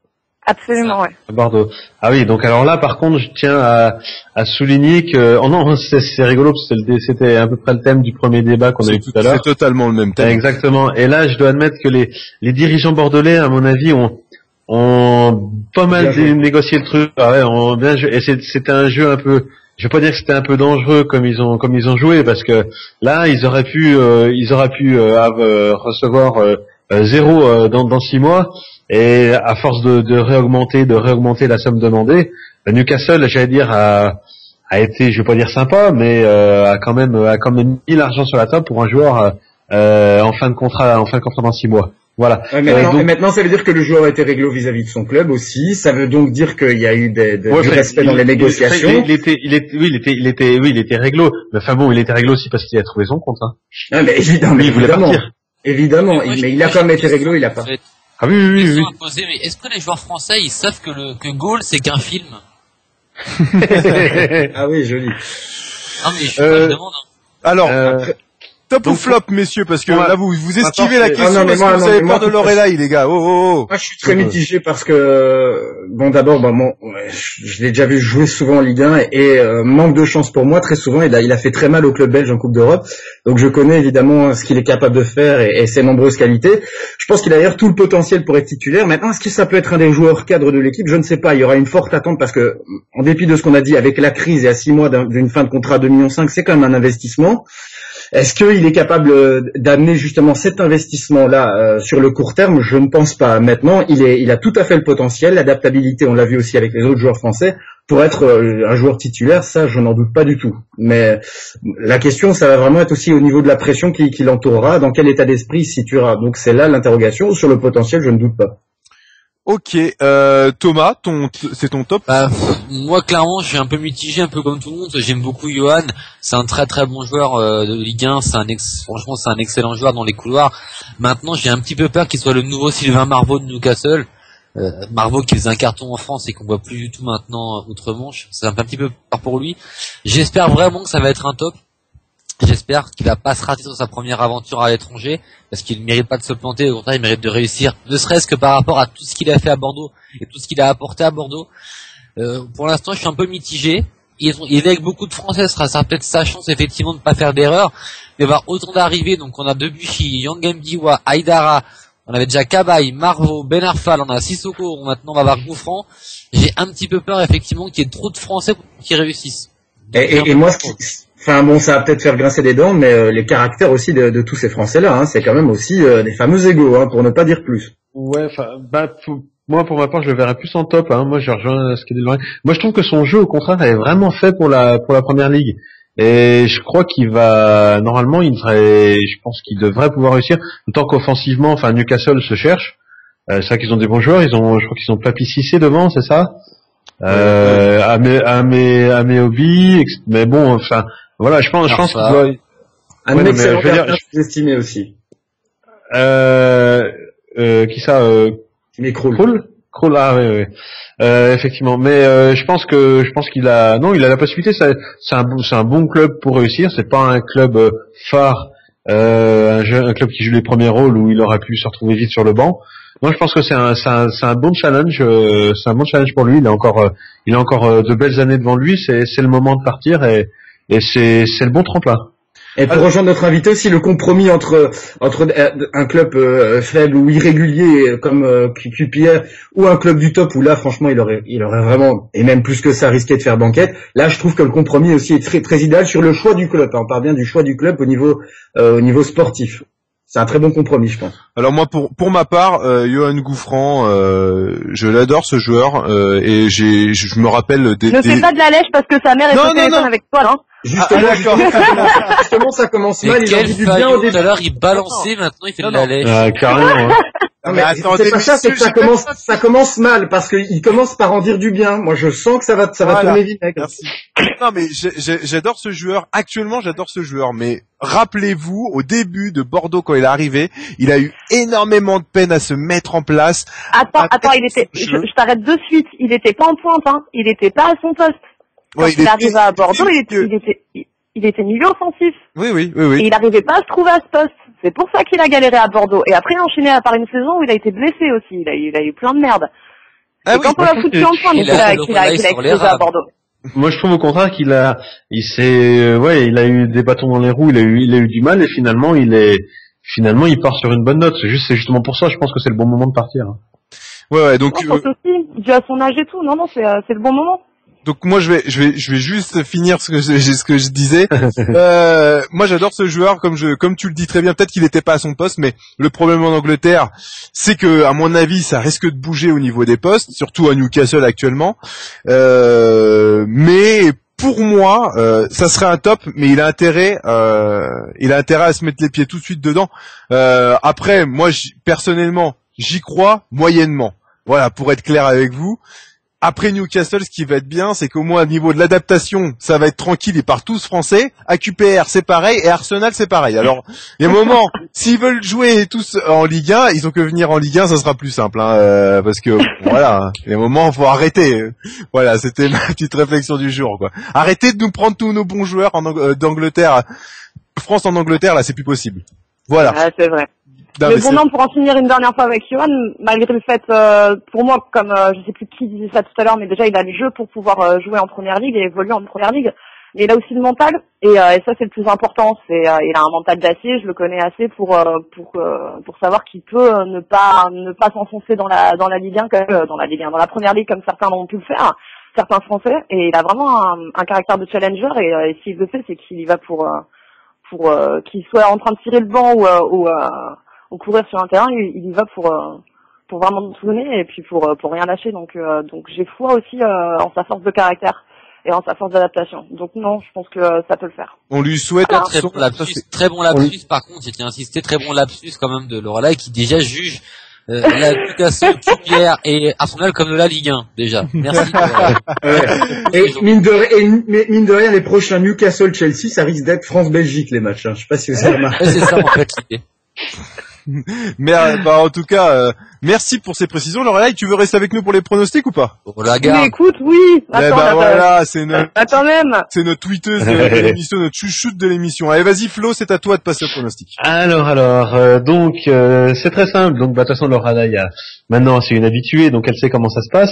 Absolument, ouais. À Bordeaux. Ah oui, donc alors là, par contre, je tiens à, à souligner que, oh non, c'est, c'est rigolo, parce que c'était, c'était à peu près le thème du premier débat qu'on a eu tout à l'heure. C'est totalement le même thème. Exactement. Et là, je dois admettre que les, les dirigeants bordelais, à mon avis, ont, ont pas mal dé- négocié le truc. Ah ouais, ont bien joué. Et c'est, c'était un jeu un peu, je vais pas dire que c'était un peu dangereux comme ils ont, comme ils ont joué, parce que là, ils auraient pu, euh, ils auraient pu euh, euh, recevoir euh, euh, zéro euh, dans, dans six mois. Et à force de, de réaugmenter, de réaugmenter la somme demandée, Newcastle, j'allais dire, a, a été, je vais pas dire sympa, mais euh, a quand même, a quand même mis l'argent sur la table pour un joueur euh, en fin de contrat, en fin de contrat dans six mois. Voilà. Ouais, maintenant, euh, donc, et maintenant, ça veut dire que le joueur a été réglo vis-à-vis de son club aussi. Ça veut donc dire qu'il y a eu des, des, ouais, du fait, respect il, dans les il, négociations. Il, il était, il était, oui, il était, il était, oui, il était réglo. Mais enfin bon, il était réglo aussi parce qu'il a trouvé son compte. Hein. Ah, mais évidemment, mais il voulait évidemment, partir. évidemment. Mais, mais il a quand même été réglo, il a pas. Ah oui, oui, oui. oui. Poser, mais est-ce que les joueurs français, ils savent que le que Gaulle c'est qu'un film? Ah oui, joli. Ah mais je, Euh, je demande. Hein. Alors, Euh, top donc, ou flop, messieurs, parce que ouais. là, vous, vous esquivez la Attends, question ah non, mais parce moi, que vous non, avez mais peur moi, de l'oreille, les gars. Oh, oh, oh. Moi, je suis très mitigé parce que, bon, d'abord, bah, bon, je, je l'ai déjà vu jouer souvent en Ligue un et, et euh, manque de chance pour moi, très souvent. Il a, il a fait très mal au club belge en Coupe d'Europe, donc je connais évidemment ce qu'il est capable de faire et, et ses nombreuses qualités. Je pense qu'il a d'ailleurs tout le potentiel pour être titulaire. Maintenant, est-ce que ça peut être un des joueurs cadres de l'équipe? Je ne sais pas. Il y aura une forte attente parce que, en dépit de ce qu'on a dit, avec la crise et à six mois d'un, d'une fin de contrat à deux virgule cinq millions, c'est quand même un investissement. Est-ce qu'il est capable d'amener justement cet investissement-là euh, sur le court terme? Je ne pense pas. Maintenant, il, est, il a tout à fait le potentiel, l'adaptabilité, on l'a vu aussi avec les autres joueurs français, pour être euh, un joueur titulaire, ça, je n'en doute pas du tout. Mais la question, ça va vraiment être aussi au niveau de la pression qui, qui l'entourera, dans quel état d'esprit il se situera. Donc c'est là l'interrogation. Sur le potentiel, je ne doute pas. Ok, euh, Thomas, ton, c'est ton top? Bah, pff, moi clairement je suis un peu mitigé, un peu comme tout le monde. J'aime beaucoup Johan, c'est un très très bon joueur euh, de Ligue un, c'est un ex... franchement c'est un excellent joueur dans les couloirs. Maintenant j'ai un petit peu peur qu'il soit le nouveau Sylvain Marveau de Newcastle. Euh, Marveau qui faisait un carton en France et qu'on voit plus du tout maintenant outre-Manche, c'est un petit peu peur pour lui. J'espère vraiment que ça va être un top. J'espère qu'il va pas se rater sur sa première aventure à l'étranger, parce qu'il ne mérite pas de se planter, au contraire il mérite de réussir, ne serait-ce que par rapport à tout ce qu'il a fait à Bordeaux et tout ce qu'il a apporté à Bordeaux. Euh, pour l'instant je suis un peu mitigé. Il est avec beaucoup de Français, ce sera, sera peut-être sa chance effectivement de ne pas faire d'erreur, mais avoir autant d'arrivées, donc on a Debuchy, Yangamdiwa, Aïdara, on avait déjà Cabaye, Marveau, Ben Arfal, on a Sissoko, maintenant on va avoir Gouffran. J'ai un petit peu peur effectivement qu'il y ait trop de Français pour qu'ils réussissent. Donc, Et, et, et moi, ce qui... Enfin bon, ça va peut-être faire grincer des dents, mais euh, les caractères aussi de, de tous ces Français-là, hein, c'est quand même aussi euh, des fameux égos, hein, pour ne pas dire plus. Ouais, enfin, bah, pour, moi pour ma part, je le verrais plus en top. Hein. Moi, je rejoins ce qu'il dit Lorraine. Moi, je trouve que son jeu, au contraire, est vraiment fait pour la pour la première ligue. Et je crois qu'il va, normalement, il devrait, je pense qu'il devrait pouvoir réussir. D'autant qu'offensivement, enfin, Newcastle se cherche. Euh, c'est vrai qu'ils ont des bons joueurs. Ils ont, je crois qu'ils ont Papi Cissé devant, c'est ça. Euh, Amé, Amé, Améobi, mais bon, enfin. Voilà, je pense, je pense qu'il doit. Un ouais, excellent je veux dire, je... estimé aussi. Euh, euh, qui ça, euh, mais Krul. Krul, Krul, ah oui, oui. Euh, effectivement. Mais euh, je pense que, je pense qu'il a, non, il a la possibilité. C'est, c'est un, c'est un bon club pour réussir. C'est pas un club phare, euh, un, jeu, un club qui joue les premiers rôles où il aurait pu se retrouver vite sur le banc. Non, je pense que c'est un, c'est un, c'est un bon challenge. Euh, c'est un bon challenge pour lui. Il a encore, euh, il a encore euh, de belles années devant lui. C'est, c'est le moment de partir et. Et c'est, c'est le bon tremplin. Et pour rejoindre notre invité aussi, le compromis entre entre un club euh, faible ou irrégulier comme euh, Q P R ou un club du top où là, franchement, il aurait, il aurait vraiment, et même plus que ça, risqué de faire banquette. Là, je trouve que le compromis aussi est très, très idéal sur le choix du club. On parle bien du choix du club au niveau, euh, au niveau sportif. C'est un très bon compromis, je pense. Alors moi, pour pour ma part, euh, Johan Gouffran, euh, je l'adore ce joueur euh, et j'ai, je me rappelle des. Ne des... fais pas de la lèche parce que sa mère est non, au non, téléphone non. avec toi, là. Justement, ah, d'accord. justement, justement, ça commence mal. Il a dit du bien au début. Tout à l'heure, il balançait, maintenant il fait non, de la non. lèche. Ah, carrément. Hein. Non, mais attendez, c'est pas ça, c'est que ça commence, ça commence mal parce qu'il commence par en dire du bien. Moi, je sens que ça va, ça va voilà. tourner vinaigre. Merci. Non, mais j'ai, j'adore ce joueur. Actuellement, j'adore ce joueur. Mais rappelez-vous, au début de Bordeaux, quand il est arrivé, il a eu énormément de peine à se mettre en place. Attends, attends, il était, je, je t'arrête de suite. Il était pas en pointe, hein. Il était pas à son poste. Quand Ouais, il, il arrivait à Bordeaux, il était, il était, il, il était milieu offensif. Oui, oui, oui, oui. Et il n'arrivait pas à se trouver à ce poste. C'est pour ça qu'il a galéré à Bordeaux. Et après, il a enchaîné par une saison où il a été blessé aussi. Il a eu, il a eu plein de merde. Ah et oui, quand on moi, l'a je foutu trouve en que point, il qu'il a a, fait le qu'il a, relais qu'il a sur les explosé à rames. Bordeaux. Moi, je trouve au contraire qu'il a, il s'est, euh, ouais, il a eu des bâtons dans les roues, il a eu, il a eu du mal et finalement, il est, finalement, il part sur une bonne note. C'est juste, c'est justement pour ça, je pense que c'est le bon moment de partir. Ouais, ouais, donc, Non, je pense euh, aussi, dû à son âge et tout. Non, non, c'est, euh, c'est le bon moment. donc moi je vais, je vais, je vais juste finir ce que je, ce que je disais. euh, moi j'adore ce joueur, comme je, comme tu le dis très bien. Peut-être qu'il n'était pas à son poste, mais le problème en Angleterre, c'est que, à mon avis, ça risque de bouger au niveau des postes, surtout à Newcastle actuellement. Euh, mais pour moi, euh, ça serait un top, mais il a intérêt, euh, il a intérêt à se mettre les pieds tout de suite dedans. Euh, après, moi, j- personnellement, j'y crois moyennement. Voilà, pour être clair avec vous. Après Newcastle, ce qui va être bien, c'est qu'au moins au niveau de l'adaptation, ça va être tranquille, ils partent tous français. A Q P R, c'est pareil, et Arsenal, c'est pareil. Alors, il y a un moment, s'ils veulent jouer tous en Ligue un, ils ont que venir en Ligue un, ça sera plus simple, hein, euh, parce que, voilà, il y a un moment, faut arrêter. Voilà, c'était ma petite réflexion du jour, quoi. Arrêtez de nous prendre tous nos bons joueurs en Ang- euh, d'Angleterre, France en Angleterre, là, c'est plus possible. Voilà. Ouais, c'est vrai. Non, mais mais bon, c'est- non, pour en finir une dernière fois avec Johan, malgré le fait, euh, pour moi, comme euh, je sais plus qui disait ça tout à l'heure, mais déjà il a le jeu pour pouvoir euh, jouer en première ligue et évoluer en première ligue. Mais il a aussi le mental, et, euh, et ça c'est le plus important. C'est, euh, il a un mental d'acier, je le connais assez pour euh, pour euh, pour savoir qu'il peut euh, ne pas ne pas s'enfoncer dans la dans la Ligue un, comme, euh, dans la Ligue un, dans la première ligue comme certains l'ont pu le faire, certains Français. Et il a vraiment un, un caractère de challenger, et, euh, et s'il le fait, c'est qu'il y va pour euh, pour euh, qu'il soit en train de tirer le banc ou euh, ou euh, ou courir sur un terrain, il, il y va pour euh, pour vraiment tout donner et puis pour euh, pour rien lâcher. Donc euh, donc j'ai foi aussi euh, en sa force de caractère et en sa force d'adaptation. Donc non, je pense que euh, ça peut le faire. on lui souhaite Ah, très bon ça, lapsus, c'est- très bon lapsus. Par contre, j'ai insisté, très bon lapsus quand même de Lorelai qui déjà juge euh, la Newcastle, Pierre et Arsenal comme de la Ligue un déjà. Merci. Ouais. Et mine de, ri- et mi- mine de rien, les prochains Newcastle-Chelsea, ça risque d'être France-Belgique, les matchs. Hein. Je sais pas si vous avez remarqué. Ouais, c'est ça en fait l'idée. Mais euh, bah, en tout cas, euh, merci pour ces précisions. Lorelai, tu veux rester avec nous pour les pronostics ou pas? Bon, la Mais garde. écoute, oui. Eh Attends, bah attends, voilà, c'est notre, attends même. c'est notre tweeteuse de, de l'émission, notre chouchoute de l'émission. Allez, vas-y Flo, c'est à toi de passer au pronostic. Alors, alors, euh, donc euh, c'est très simple. Donc, bah, de toute façon, Laura il y a maintenant c'est une habituée, donc elle sait comment ça se passe.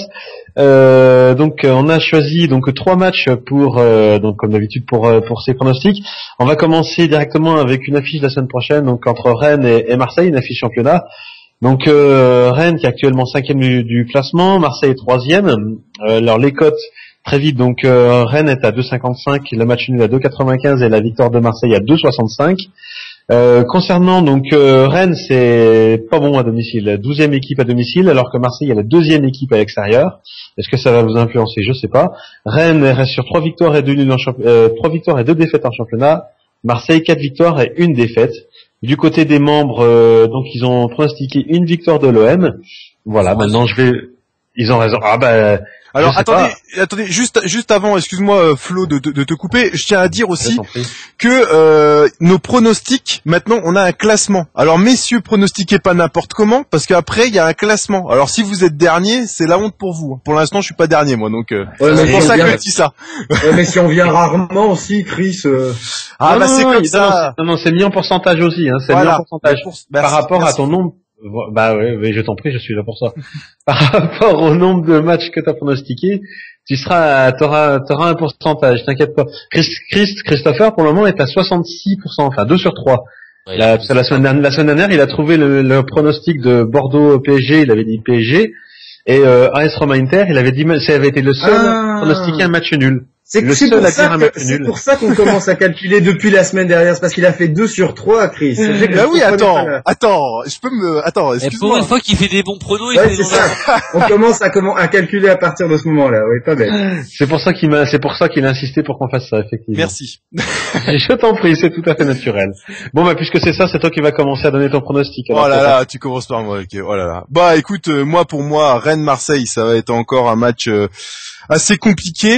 Euh, donc, euh, on a choisi donc trois matchs pour euh, donc comme d'habitude pour euh, pour ces pronostics. On va commencer directement avec une affiche la semaine prochaine, donc entre Rennes et, et Marseille, une affiche championnat. Donc euh, Rennes qui est actuellement cinquième du, du classement, Marseille est troisième. Euh, alors les cotes très vite. Donc euh, Rennes est à deux virgule cinquante-cinq, le match nul à deux virgule quatre-vingt-quinze et la victoire de Marseille à deux virgule soixante-cinq. Euh, concernant donc euh, Rennes, c'est pas bon à domicile, douzième équipe à domicile, alors que Marseille est la deuxième équipe à l'extérieur. Est-ce que ça va vous influencer? Je sais pas. Rennes reste sur trois victoires et deux nuls en champ- euh, trois victoires et deux défaites en championnat. Marseille quatre victoires et une défaite. Du côté des membres, euh, donc ils ont pronostiqué une victoire de l'O M. Voilà. Maintenant, je vais. Ils ont raison. Ah ben. Alors je sais attendez, pas. attendez, juste juste avant, excuse-moi euh, Flo de, de, de te couper, je tiens à dire aussi Je t'en prie. que euh, nos pronostics, maintenant on a un classement. Alors messieurs, pronostiquez pas n'importe comment, parce qu'après il y a un classement. Alors si vous êtes dernier, c'est la honte pour vous. Pour l'instant je suis pas dernier moi, donc euh, Ouais, mais c'est pour si ça on que vient- je dis ça. Ouais, mais si on vient rarement aussi, Chris. Euh... Ah Non, bah non, c'est non, comme non, ça. Non, non, c'est mis en pourcentage aussi. Hein, c'est Voilà. mis en pourcentage. Pour- Par merci, rapport merci. à ton nombre. Bah oui, oui, je t'en prie, je suis là pour ça. Par rapport au nombre de matchs que tu as pronostiqué, tu seras, t'auras, t'auras un pourcentage, t'inquiète pas. Chris, Chris, Christopher, pour le moment, est à soixante-six pour cent, enfin deux sur trois. Ouais, La, la, semaine dernière, la semaine dernière, il a trouvé le, le pronostic de Bordeaux P S G, il avait dit P S G, et euh, A S Roma Inter, il avait dit, ça avait été le seul Ah. à pronostiquer un match nul. C'est Le c'est seul pour, à dire ça un que- match c'est nul. pour ça qu'on commence à calculer depuis la semaine dernière. C'est parce qu'il a fait deux sur trois, Chris. C'est vrai que je Bah oui, comprenais attends, pas, là. attends, je peux me, attends, Et pour excuse-moi. une fois qu'il fait des bons pronos, il Ouais, fait c'est des bons ça. On commence à, comment, à calculer à partir de ce moment-là. Oui, pas bête. C'est pour ça qu'il m'a, c'est pour ça qu'il a insisté pour qu'on fasse ça, effectivement. Merci. Je t'en prie, c'est tout à fait naturel. Bon, bah, puisque c'est ça, c'est toi qui vas commencer à donner ton pronostic. alors. Oh là là, tu commences par moi, ok, oh là là. Bah écoute, euh, moi pour moi, Rennes-Marseille, ça va être encore un match euh, assez compliqué.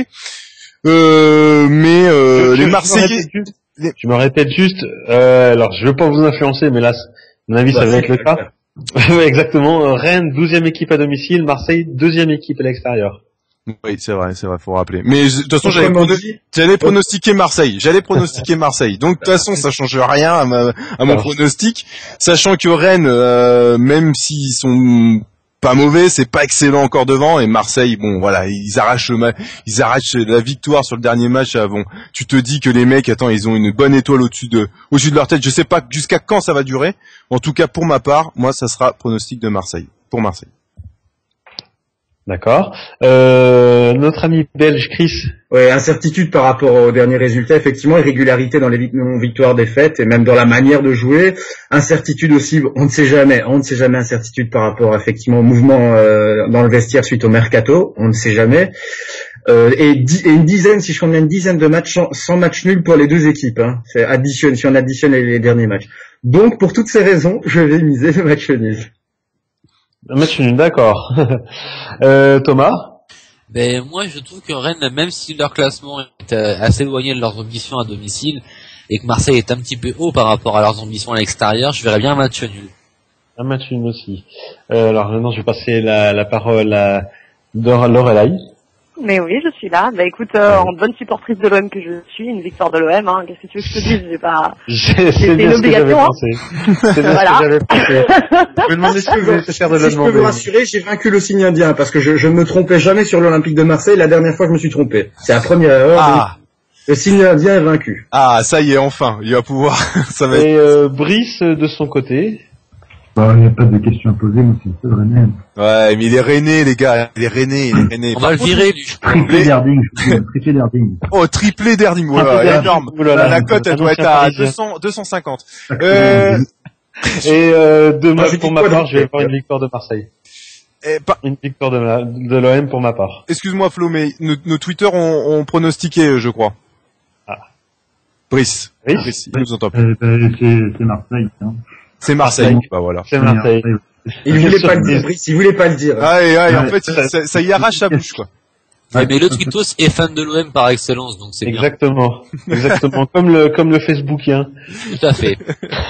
Euh, mais euh, Je- les je- Marseillais... Je me répète juste, je me répète juste, euh, alors je veux pas vous influencer, mais là, à mon avis, ça Bah, va être le c'est cas. clair. Ouais, exactement. Euh, Rennes, douzième équipe à domicile, Marseille, deuxième équipe à l'extérieur. Oui, c'est vrai, c'est vrai, faut rappeler. Mais je- de toute façon, j'allais, Autrement prono- dit, j'allais pronostiquer Marseille. J'allais pronostiquer Marseille. Donc de toute façon, ça change rien à, ma- à mon Alors. pronostic, sachant que Rennes, euh, même s'ils sont pas mauvais, c'est pas excellent encore devant, et Marseille, bon voilà, ils arrachent le ma- ils arrachent la victoire sur le dernier match. Ah, bon, tu te dis que les mecs, attends, ils ont une bonne étoile au-dessus de au-dessus de leur tête. Je sais pas jusqu'à quand ça va durer. En tout cas, pour ma part, moi, ça sera pronostic de Marseille, pour Marseille. D'accord. Euh, notre ami belge Chris. Ouais, incertitude par rapport aux derniers résultats, effectivement, irrégularité dans les vic- victoires défaites et même dans la manière de jouer. Incertitude aussi, on ne sait jamais, on ne sait jamais incertitude par rapport effectivement au mouvement euh, dans le vestiaire suite au mercato, on ne sait jamais. Euh, et, di- et une dizaine, si je compte bien une dizaine de matchs sans, sans match nul pour les deux équipes. Hein. C'est additionne, si on additionne les, les derniers matchs. Donc pour toutes ces raisons, je vais miser le match nul. Un match nul, d'accord. euh, Thomas. Ben moi je trouve que Rennes, même si leur classement est euh, assez éloigné de leurs ambitions à domicile et que Marseille est un petit peu haut par rapport à leurs ambitions à l'extérieur, je verrais bien un match nul. Un match nul aussi. Euh, alors maintenant je vais passer la, la parole à Dor- Lorelai. Mais oui, je suis là. Bah écoute, euh, en bonne supportrice de l'O M que je suis, une victoire de l'O M, hein. Qu'est-ce que tu veux que je te dise? J'ai pas... J'ai- C'est C'était bien une ce que j'avais obligation, hein. pensé. C'est bien Voilà. ce que j'avais pensé. Je me demandais ce que vous allez faire de la Si je peux vous demander. rassurer, j'ai vaincu le signe indien parce que je, je ne me trompais jamais sur l'Olympique de Marseille. La dernière fois, je me suis trompé. C'est la première erreur. Ah, Le signe indien est vaincu. ah, ça y est, enfin, il va pouvoir. Ça va être. Et euh, Brice de son côté. Bah, il n'y a pas de questions à poser, moi, c'est le seul Rennais. Ouais, mais il est Rennais, les gars, il est Rennais, il est Rennais. On va le virer lui. Triplé d'Erding, je vous dis, triplé d'Erding. Oh, triplé d'Erding, voilà, Triplé d'Erding. énorme. Ouh là là, La cote, elle doit être annoncé à parisien. deux cents, deux cent cinquante. Euh, Et euh, de ma, Moi, j'ai pour dit ma quoi part, de- je vais avoir une victoire de Marseille. eh, pas- Une victoire de, la- de l'O M pour ma part. excuse-moi Flo, mais nos, nos Twitter ont, ont pronostiqué, euh, je crois. Ah. Brice. Brice Brice, il nous entend plus. Euh, bah, c'est, c'est Marseille, hein. C'est Marseille. Marseille. Bah voilà. C'est Marseille. Il voulait pas le dire, Brice, il voulait pas le dire. Ah, et, ah, et en Ouais. fait, il- ça, ça y arrache sa bouche, quoi. Ouais, mais le Twittos est fan de l'O M par excellence, donc c'est bien. Exactement. Exactement. Comme le, comme le Facebookien. Tout à fait.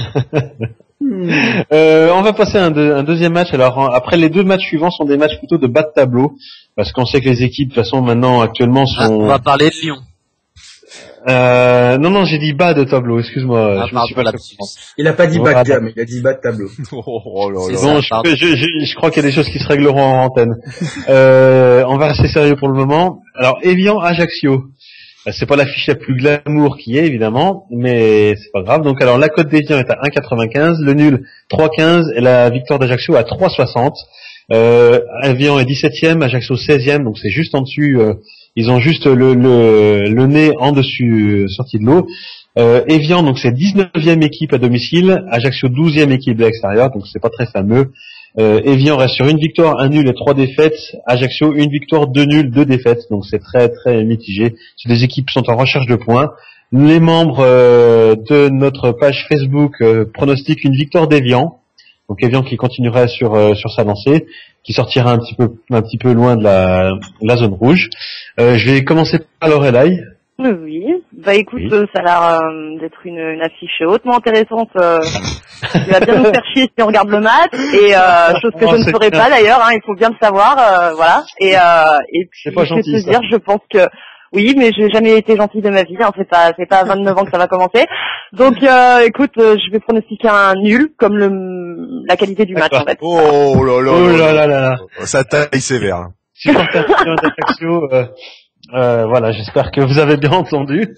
Euh, on va passer à un, deux- un deuxième match. Alors en- après les deux matchs suivants sont des matchs plutôt de bas de tableau parce qu'on sait que les équipes de toute façon maintenant actuellement Ah, on sont. va parler de Lyon. Euh, non non j'ai dit bas de tableau. Excuse-moi. Ah, je me suis pas pardon, fait lapsus. comprendre. Il a pas dit bas Voilà. de gamme, il a dit bas de tableau. Oh, oh là C'est là. ça. Bon, je, pardon. je, je, je crois qu'il y a des choses qui se régleront en antenne. Euh, on va rester sérieux pour le moment. Alors Evian Ajaccio. Euh, C'est pas l'affiche la plus glamour qui est évidemment, mais c'est pas grave. Donc alors la cote d'Evian est à un virgule quatre-vingt-quinze, le nul trois virgule quinze et la victoire d'Ajaccio à trois virgule soixante. Euh, Evian est dix-septième, Ajaccio seizième, donc c'est juste en dessus. euh, ils ont juste le, le, le nez en dessus euh, sorti de l'eau. Euh, Evian donc c'est dix-neuvième équipe à domicile, Ajaccio douzième équipe de l'extérieur, donc c'est pas très fameux. Euh, Evian reste sur une victoire, un nul et trois défaites. Ajaccio, une victoire, deux nuls, deux défaites. Donc c'est très très mitigé. C'est des équipes qui sont en recherche de points. Les membres euh, de notre page Facebook euh, pronostiquent une victoire d'Evian. Donc Evian qui continuerait sur euh, sur sa lancée, qui sortira un petit peu un petit peu loin de la, la zone rouge. Euh, je vais commencer par Lorelai. Oui, oui. Bah écoute, Oui. euh, ça a l'air euh, d'être une, une affiche hautement intéressante. Euh, qui va bien nous faire chier si on regarde le match. Et euh, chose que Oh, je ne c'est ferai bien. pas d'ailleurs, hein, il faut bien le savoir. Euh, voilà. Et, euh, et puis C'est pas je vais gentil, te ça. dire, je pense que oui, mais j'ai jamais été gentille de ma vie. Hein, c'est pas, c'est pas à vingt-neuf ans que ça va commencer. Donc euh, écoute, euh, je vais pronostiquer un nul, comme le la qualité du match en fait. Oh là là. Oh là là là là. Ça taille sévère. hein. Supporter d'Ajaccio, euh, euh, voilà, j'espère que vous avez bien entendu.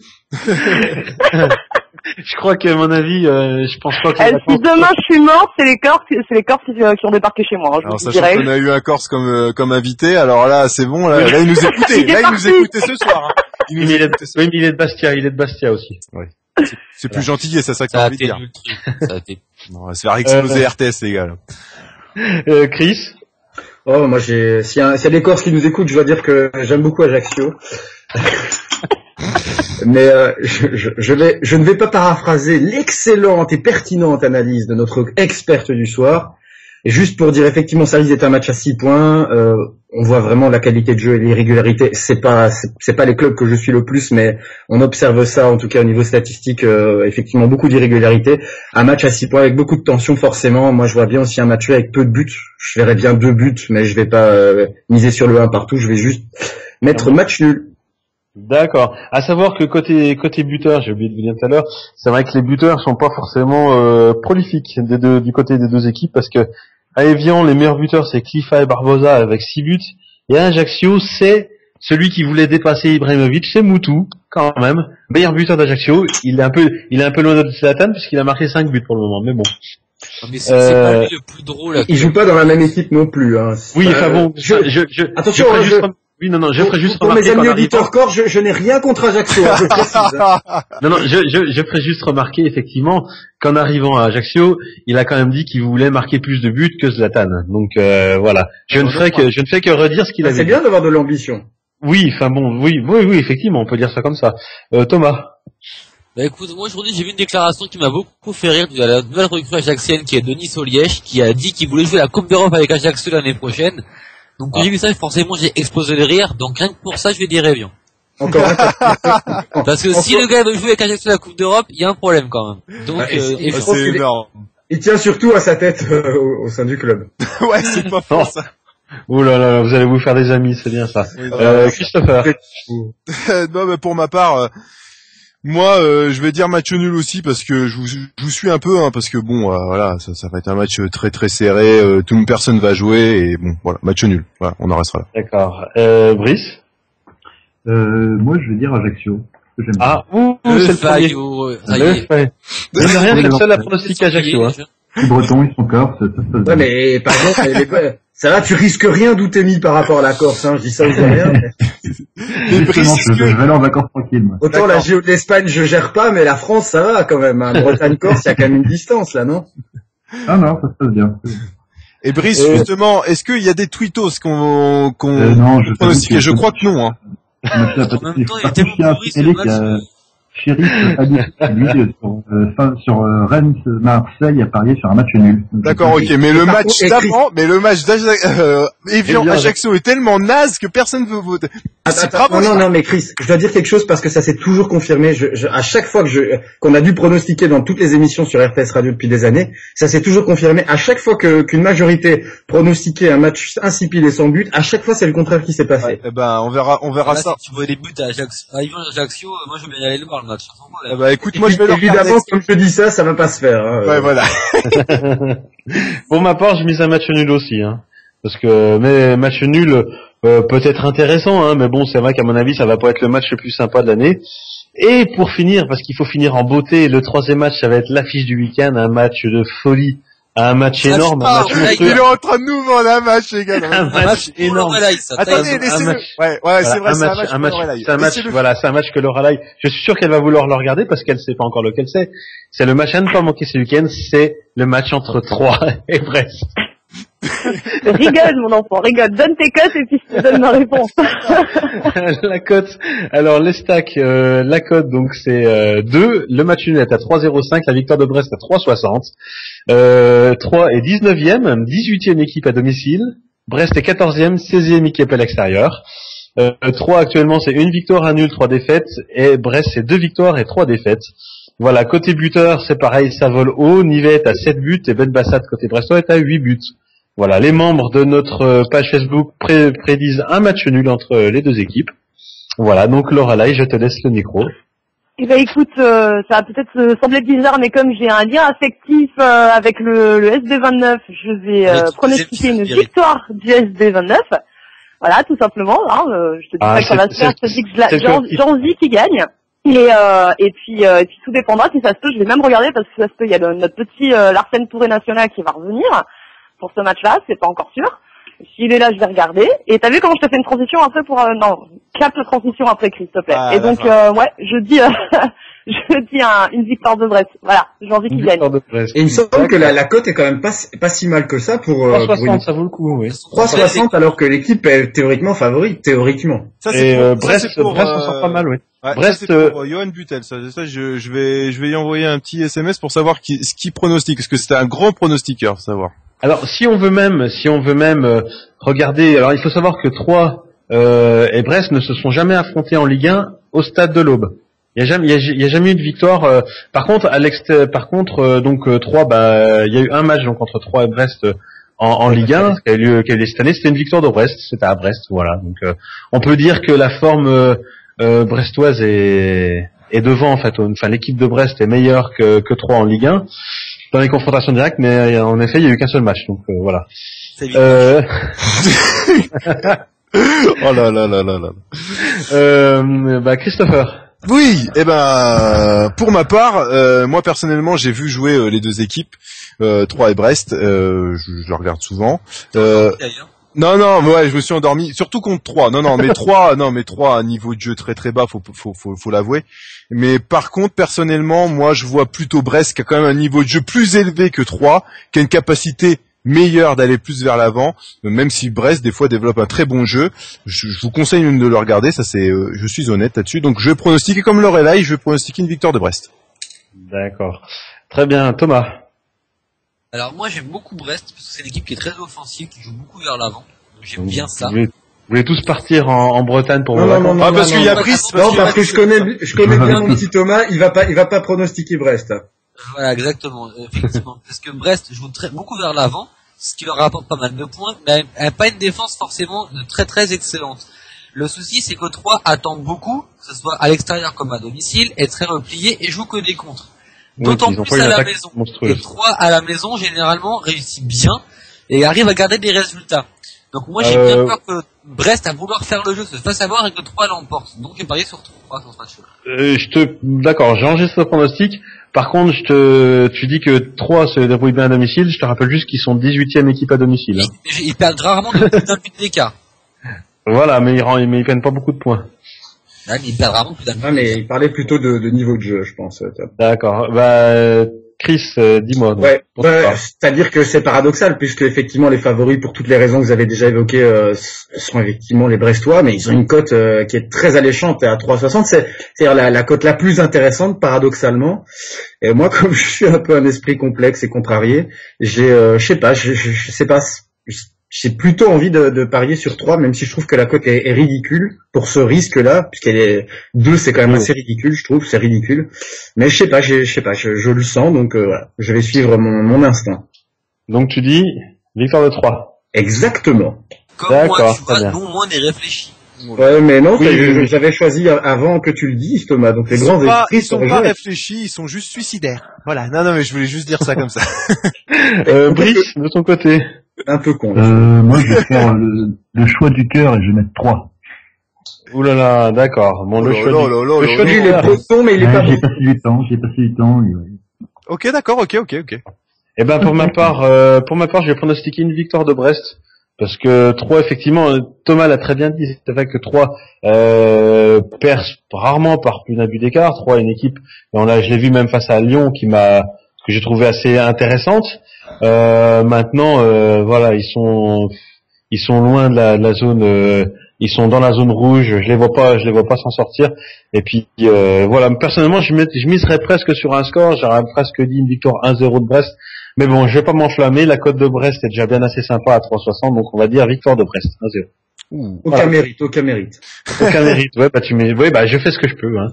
Je crois que, à mon avis, euh, je pense pas que... les Euh, si vacances- demain je suis morte, c'est les Corses, c'est les Corses qui, euh, qui ont débarqué chez moi. Hein, je Alors vous le sachant dirai. qu'on a eu un Corse comme euh, comme invité, alors là c'est bon, là, là il nous écoutait, Il est là il nous parti. écoutait ce soir. Hein. Il Oui, nous mais il est, écoutait ce oui, mais il est de Bastia, il est de Bastia aussi. C'est, c'est plus gentil et c'est ça que Ça t'as a envie de été dire. nul le truc. Ça a été... Non, on va se faire exploser Euh, R T S les gars. là. Euh, Chris. Oh, moi j'ai, s'il y, a- s'il y a des Corses qui nous écoutent, je dois dire que j'aime beaucoup Ajaccio. Mais euh, je, je, je, vais, je ne vais pas paraphraser l'excellente et pertinente analyse de notre experte du soir. Et juste pour dire effectivement, Salis est un match à six points. Euh, on voit vraiment la qualité de jeu et l'irrégularité. C'est pas, c'est, c'est pas les clubs que je suis le plus, mais on observe ça en tout cas au niveau statistique. Euh, effectivement, beaucoup d'irrégularité. Un match à six points avec beaucoup de tension forcément. Moi, je vois bien aussi un match avec peu de buts. Je verrais bien deux buts, mais je vais pas euh, miser sur le un partout. Je vais juste mettre match nul. D'accord. À savoir que côté côté buteur, j'ai oublié de vous dire tout à l'heure, c'est vrai que les buteurs sont pas forcément euh, prolifiques des deux, du côté des deux équipes parce que à Evian, les meilleurs buteurs, c'est Clifa et Barbosa avec six buts. Et à Ajaccio, c'est celui qui voulait dépasser Ibrahimovic, c'est Moutou, quand même. Meilleur buteur d'Ajaccio. Il est un peu, il est un peu loin de Zlatan, puisqu'il a marqué cinq buts pour le moment, mais bon. Non, mais c'est, euh... c'est pas lui le plus drôle. Il joue pas dans la même équipe non plus, hein. Oui, enfin bon, je, je, je, attention, je, je... juste... Oui, non, non, je ferai juste pour remarquer. Pour mes amis auditeurs corps, je, je n'ai rien contre Ajaccio, hein, je précise. Non, non, je, je, je ferai juste remarquer, effectivement, qu'en arrivant à Ajaccio, il a quand même dit qu'il voulait marquer plus de buts que Zlatan. Donc, euh, voilà. Je ne ferai que, je ne fais que redire ce qu'il ah, avait c'est dit. C'est bien d'avoir de l'ambition. Oui, enfin bon, oui, oui, oui, effectivement, on peut dire ça comme ça. Euh, Thomas. Bah écoute, moi aujourd'hui j'ai vu une déclaration qui m'a beaucoup fait rire de la nouvelle recrue ajaxienne qui est Denis Oliège, qui a dit qu'il voulait jouer la Coupe d'Europe avec Ajaccio l'année prochaine. Donc quand ah. j'ai vu ça, forcément j'ai explosé de rire, donc rien que pour ça je vais dire Evian. Encore un Parce que si le gars veut jouer avec Ajaccio la Coupe d'Europe, il y a un problème quand même. Donc, bah, euh, et c'est énorme. Il tient surtout à sa tête euh, au, au sein du club. Ouais, c'est pas fort ça. Ouh là là, vous allez vous faire des amis, c'est bien ça. Oui, euh, Christopher. Non, mais pour ma part, euh, moi, euh, je vais dire match nul aussi parce que je vous, je vous suis un peu, hein, parce que bon, euh, voilà, ça, ça va être un match très très serré, euh, tout personne va jouer et bon, voilà, match nul. Voilà, on en restera là. D'accord. Euh, Brice. Euh, moi, je vais dire Ajaccio. J'aime ah, ouh, c'est le premier. Ça y est. Il n'y a rien comme ça la pronostic Ajaccio, hein. Les Bretons, ils sont corse, ça se passe bien. Ouais, mais par exemple, les... ça va, tu risques rien d'où t'es mis par rapport à la Corse, hein. Je dis ça aux rien. Mais... Justement, je, je vais aller en vacances tranquille, moi. Autant la géo de l'Espagne, je gère pas, mais la France, ça va quand même, hein. Bretagne-Corse, il y a quand même une distance, là, non? Ah non, ça se passe bien. Et Brice, euh... justement, est-ce qu'il y a des tweetos qu'on, qu'on, euh, non, je pronostiquait? Je crois que non, hein. En même temps, il était tellement pourri ce match. Chérif a lui sur, euh, fin, sur euh, Rennes Marseille a parié sur un match nul. D'accord, ok, mais le match d'avant, mais le match d'Evian euh, Ajaccio est tellement naze que personne veut voter. Attends, attends, non, non, non, mais Chris, je dois dire quelque chose parce que ça s'est toujours confirmé. Je, je, à chaque fois que je, qu'on a dû pronostiquer dans toutes les émissions sur R P S Radio depuis des années, ça s'est toujours confirmé. À chaque fois que qu'une majorité pronostiquait un match insipide et sans but, à chaque fois c'est le contraire qui s'est passé. Ouais, eh ben, on verra, on verra là, ça. Si tu vois les buts à Ajaccio, à Evian Ajaccio, moi je vais bien aller le voir le match. Eh ben, écoute, moi je vais le regarder. Évidemment, comme je dis ça, ça va pas se faire. Hein. Ouais, voilà. Pour ma part, je mise un match nul aussi, hein. Parce que, mais match nul euh, peut être intéressant, hein, mais bon, c'est vrai qu'à mon avis, ça va pas être le match le plus sympa de l'année. Et pour finir, parce qu'il faut finir en beauté, le troisième match, ça va être l'affiche du week-end, un match de folie, un match ça énorme, un match monstrueux. Il est en train de nous vendre un match, les gars. Un match énorme. Attendez, laissez-le. Ouais, ouais, c'est vrai, c'est un match. Un match, c'est un match, voilà, c'est un match que Laura Lai, je suis sûr qu'elle va vouloir le regarder parce qu'elle sait pas encore lequel c'est. C'est le match à ne pas manquer ce week-end, c'est le match entre Troyes et Brest. Rigole, mon enfant, rigole. Donne tes cotes et puis je te donne ma réponse. La cote. Alors, les stacks, euh, la cote, donc, c'est euh, deux. Le match nul est à trois virgule zéro cinq. La victoire de Brest à trois virgule soixante. Euh, Troyes est dix-neuvième, dix-huitième équipe à domicile. Brest est quatorzième, seizième équipe à l'extérieur. Euh, Troyes, actuellement, c'est une victoire, un nul, trois défaites. Et Brest, c'est deux victoires et trois défaites. Voilà, côté buteur, c'est pareil, ça vole haut. Nivet est à sept buts et Ben Bassat, côté brestois, est à huit buts. Voilà, les membres de notre page Facebook pré- prédisent un match nul entre les deux équipes. Voilà, donc Laura Lai, je te laisse le micro. Eh ben écoute, euh, ça va peut-être euh, sembler bizarre, mais comme j'ai un lien affectif euh, avec le, le S B vingt-neuf, je vais euh, pronostiquer une victoire du S B vingt-neuf. Voilà, tout simplement. Hein, euh, je te dis ah, pas que ça va se faire, je te dis que je la, j'ai, j'ai envie qu'il gagne. Et, euh, et puis, euh, et puis tout dépendra. Si ça se peut, je vais même regarder parce que si ça se peut, il y a le, notre petit euh, Larsen Touré national qui va revenir pour ce match-là. C'est pas encore sûr. S'il est là, je vais regarder. Et t'as vu comment je te fais une transition après pour euh, non, capte la transition après, Chris, s'il te plaît. Ah, et donc, euh, ouais, je dis, euh, je dis un, une victoire de Brest. Voilà, j'ai envie qu'il gagne. Et il me semble que la, la cote est quand même pas pas si mal que ça pour. Euh, trois soixante, pour une... ça vaut le coup, oui. trois soixante alors que l'équipe est théoriquement favorite, théoriquement. Ça, c'est et pour, euh, Brest, ça, c'est pour, Brest, on sent pas mal, oui. Ouais, Brest, ça, c'est pour euh, Johan Butel. Ça, ça, je, je vais, je vais y envoyer un petit S M S pour savoir qui, ce qu'il pronostique, parce que c'était un grand pronostiqueur, faut savoir. Alors, si on veut même, si on veut même euh, regarder, alors il faut savoir que Troyes euh, et Brest ne se sont jamais affrontés en Ligue un au stade de l'Aube. Il y a jamais, il y a, il y a jamais eu de victoire. Euh, par contre, à l'extérieur, par contre, euh, donc euh, Troyes, bah, il y a eu un match donc entre Troyes et Brest euh, en, en Ligue un, qui a eu lieu, qui a eu lieu cette année. C'était une victoire de Brest. C'était à Brest, voilà. Donc, euh, on peut dire que la forme euh, euh, brestoise est, est devant en fait. Enfin, l'équipe de Brest est meilleure que, que Troyes en Ligue un. dans les confrontations directes, mais euh, en effet, il y a eu qu'un seul match, donc euh, voilà. Euh... oh là là là là là. Euh, bah Christopher. Oui, eh ben pour ma part, euh, moi personnellement, j'ai vu jouer euh, les deux équipes, euh, Troyes et Brest. Euh, je, je le regarde souvent. Euh, non, non, mais ouais, je me suis endormi, surtout contre Troyes. Non, non, mais Troyes, non, mais Troyes à un niveau de jeu très très bas, faut faut faut, faut l'avouer. Mais par contre, personnellement, moi, je vois plutôt Brest qui a quand même un niveau de jeu plus élevé que Troyes, qui a une capacité meilleur d'aller plus vers l'avant, même si Brest des fois développe un très bon jeu. Je, je vous conseille de le regarder, ça c'est, euh, je suis honnête là-dessus. Donc je vais pronostiquer comme le réveil, je vais pronostiquer une victoire de Brest. D'accord, très bien, Thomas. Alors moi j'aime beaucoup Brest parce que c'est une équipe qui est très offensive, qui joue beaucoup vers l'avant. Donc j'aime bien ça. Vous voulez, vous voulez tous partir en, en Bretagne pour non, vos non, vacances? non, Ah non, parce non, qu'il y a non, Brice. Non, parce que je connais, je connais bien mon petit Thomas, il va pas, il va pas pronostiquer Brest. Voilà, exactement, effectivement. Parce que Brest joue très, beaucoup vers l'avant, ce qui leur rapporte pas mal de points, mais elle n'a pas une défense forcément de très très excellente. Le souci, c'est que Troyes attend beaucoup, que ce soit à l'extérieur comme à domicile, est très replié et joue que des contres. D'autant oui, plus à la maison. Et Troyes à la maison, généralement, réussit bien et arrive à garder des résultats. Donc moi, j'ai euh... bien peur que Brest, à vouloir faire le jeu, se fasse avoir et que Troyes l'emporte. Donc je vais parier sur Troyes sur ce match. Euh, je te, d'accord, j'ai enregistré ce pronostic. Par contre, je te, tu dis que Troyes se débrouille bien à domicile. Je te rappelle juste qu'ils sont dix-huitième équipe à domicile. Hein. Ils, ils perdent rarement de plus d'un but d'écart. Voilà, mais ils, mais ils prennent pas beaucoup de points. Là, ils perdent rarement plus d'un but. Ah, mais il parlait plutôt de, de niveau de jeu, je pense. D'accord. Bah, Chris, euh, dis-moi. Donc, ouais, bah, c'est-à-dire que c'est paradoxal, puisque effectivement les favoris, pour toutes les raisons que vous avez déjà évoquées, euh, sont effectivement les Brestois, mais ils ont une cote euh, qui est très alléchante à trois soixante. C'est, c'est-à-dire la, la cote la plus intéressante, paradoxalement. Et moi, comme je suis un peu un esprit complexe et contrarié, j'ai, euh, je sais pas, je, je, je sais pas. Je, J'ai plutôt envie de, de parier sur trois, même si je trouve que la cote est, est ridicule pour ce risque-là, puisqu'elle est deux, c'est quand même assez ridicule, je trouve, c'est ridicule. Mais je sais pas, je sais pas, je, je le sens, donc euh, voilà, je vais suivre mon, mon instinct. Donc tu dis victoire de trois. Exactement. Comme moi, tu vois, non, moins des réfléchis. Ouais, mais non, oui, oui. J'avais choisi avant que tu le dises, Thomas. Donc les ils grands sont pas, esprits ils sont sont pas réfléchis, ils sont juste suicidaires. Voilà. Non, non, mais je voulais juste dire ça comme ça. euh, Brice, de ton côté. Un peu con. Euh, moi, je vais faire le, le choix du cœur et je vais mettre trois. Ouh là là, d'accord. Bon, le choix du, le choix du, il est breton, mais il est ouais, pas j'ai bon. passé du temps, j'ai passé du temps. Et... Ok, d'accord, ok, ok, ok. Eh ben, pour ma part, euh, pour ma part, je vais pronostiquer une victoire de Brest. Parce que Troyes, effectivement, Thomas l'a très bien dit, c'est vrai que Troyes euh, perd rarement par plus d'un but d'écart. Troyes est une équipe, on l'a, je l'ai vu même face à Lyon, qui m'a, que j'ai trouvé assez intéressante. Euh, maintenant, euh, voilà, ils sont, ils sont loin de la, de la zone, euh, ils sont dans la zone rouge. Je les vois pas, je les vois pas s'en sortir. Et puis euh, voilà, personnellement, je, met, je miserais presque sur un score. J'aurais presque dit une victoire un zéro de Brest. Mais bon, je vais pas m'enflammer. La cote de Brest est déjà bien assez sympa à trois soixante, donc on va dire victoire de Brest un zéro. Ouh, aucun voilà. mérite, aucun mérite. Aucun mérite. Ouais, bah tu mets, ouais, bah je fais ce que je peux. Hein.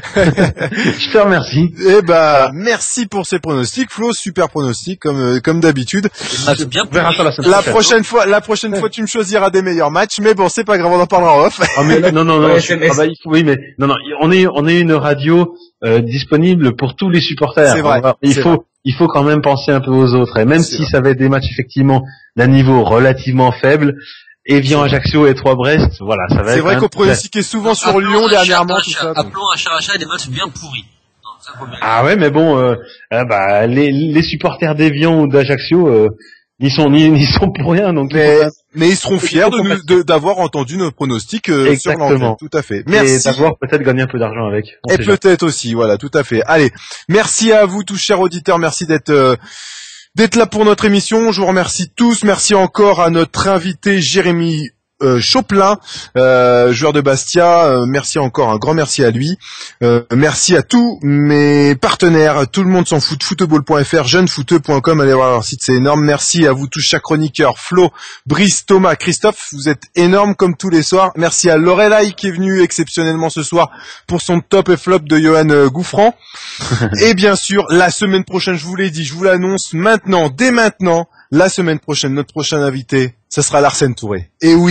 Je te remercie. Eh bah, merci pour ces pronostics, Flo, super pronostic comme euh, comme d'habitude. Bien verra ça la, la prochaine fois, la prochaine fois, tu me choisiras des meilleurs matchs, mais bon, c'est pas grave, on en parlera en off. Oh, mais, non, non, non, ouais, je, ah bah, il faut, oui, mais non, non, on est, on est une radio euh, disponible pour tous les supporters. C'est vrai. Il c'est faut, vrai. il faut quand même penser un peu aux autres. Et même c'est si vrai. Ça va être des matchs effectivement d'un niveau relativement faible. Evian, Ajaccio et Troyes-Brest, voilà, ça va c'est être... vrai qu'on pronostiquait souvent sur appelons Lyon dernièrement, tout ça. Appelons un chat à chat et des matchs bien pourris. Non, ça faut bien. Ah ouais, mais bon, euh, euh, bah, les, les supporters d'Evian ou d'Ajaccio, euh, ils sont, ils, ils sont pour rien, donc... Mais, ils, mais ils seront fiers de nous, de, d'avoir entendu nos pronostics euh, sur l'antenne, tout à fait. Merci. Et d'avoir peut-être gagné un peu d'argent avec. On et peut-être jamais. Aussi, voilà, tout à fait. Allez, merci à vous tous, chers auditeurs, merci d'être... Euh, d'être là pour notre émission. Je vous remercie tous. Merci encore à notre invité Jérémy Euh, Chopelin, euh, joueur de Bastia, euh, merci encore, un grand merci à lui. Euh, merci à tous mes partenaires, tout le monde s'en fout, football point f r, jeunefooteux point com, allez voir leur site, c'est énorme. Merci à vous tous, chers chroniqueurs, Flo, Brice, Thomas, Christophe, vous êtes énormes comme tous les soirs. Merci à Lorelai qui est venue exceptionnellement ce soir pour son top et flop de Johan Gouffran. Et bien sûr, la semaine prochaine, je vous l'ai dit, je vous l'annonce maintenant, dès maintenant, la semaine prochaine, notre prochain invité, ce sera Larsen Touré. Et oui,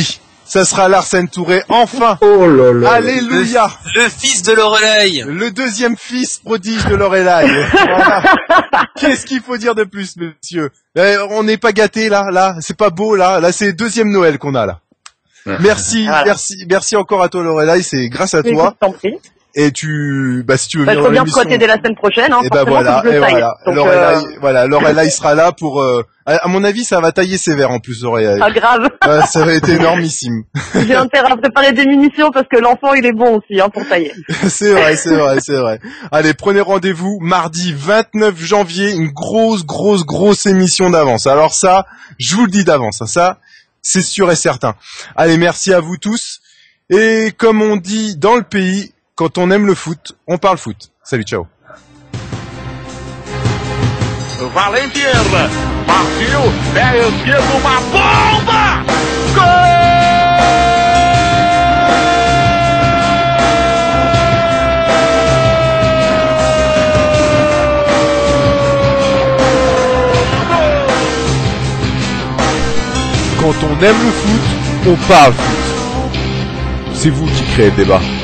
Ça sera Larsen Touré, enfin. Oh là là. Alléluia. Le, le fils de Lorelai. Le deuxième fils prodige de Lorelai. Voilà. Qu'est-ce qu'il faut dire de plus, monsieur? Eh, on n'est pas gâtés là, là. C'est pas beau là. Là, c'est le deuxième Noël qu'on a là. Merci, Voilà. merci, merci encore à toi Lorelai. C'est grâce à toi. Je t'en prie. Et tu, bah si tu veux Bah, je venir dans reviens l'émission. squatter dès la semaine prochaine, hein. Et bah forcément, voilà, faut que je et le taille. voilà. Donc, Lorelai, euh... voilà, Lorelai sera là pour. Euh, à, à mon avis, ça va tailler sévère en plus, Lorelai. Ah, grave. Ouais, ça va être énormissime. J'ai intérêt à préparer des munitions parce que l'enfant, il est bon aussi, hein, pour tailler. C'est vrai, c'est vrai, c'est vrai. Allez, prenez rendez-vous mardi vingt-neuf janvier, une grosse, grosse, grosse émission d'avance. Alors ça, je vous le dis d'avance, hein, ça, c'est sûr et certain. Allez, merci à vous tous. Et comme on dit dans le pays, quand on aime le foot, on parle foot. Salut, ciao. Valente entra, partiu, pé esquerdo, uma bomba! Quand on aime le foot, on parle foot. C'est vous qui créez le débat.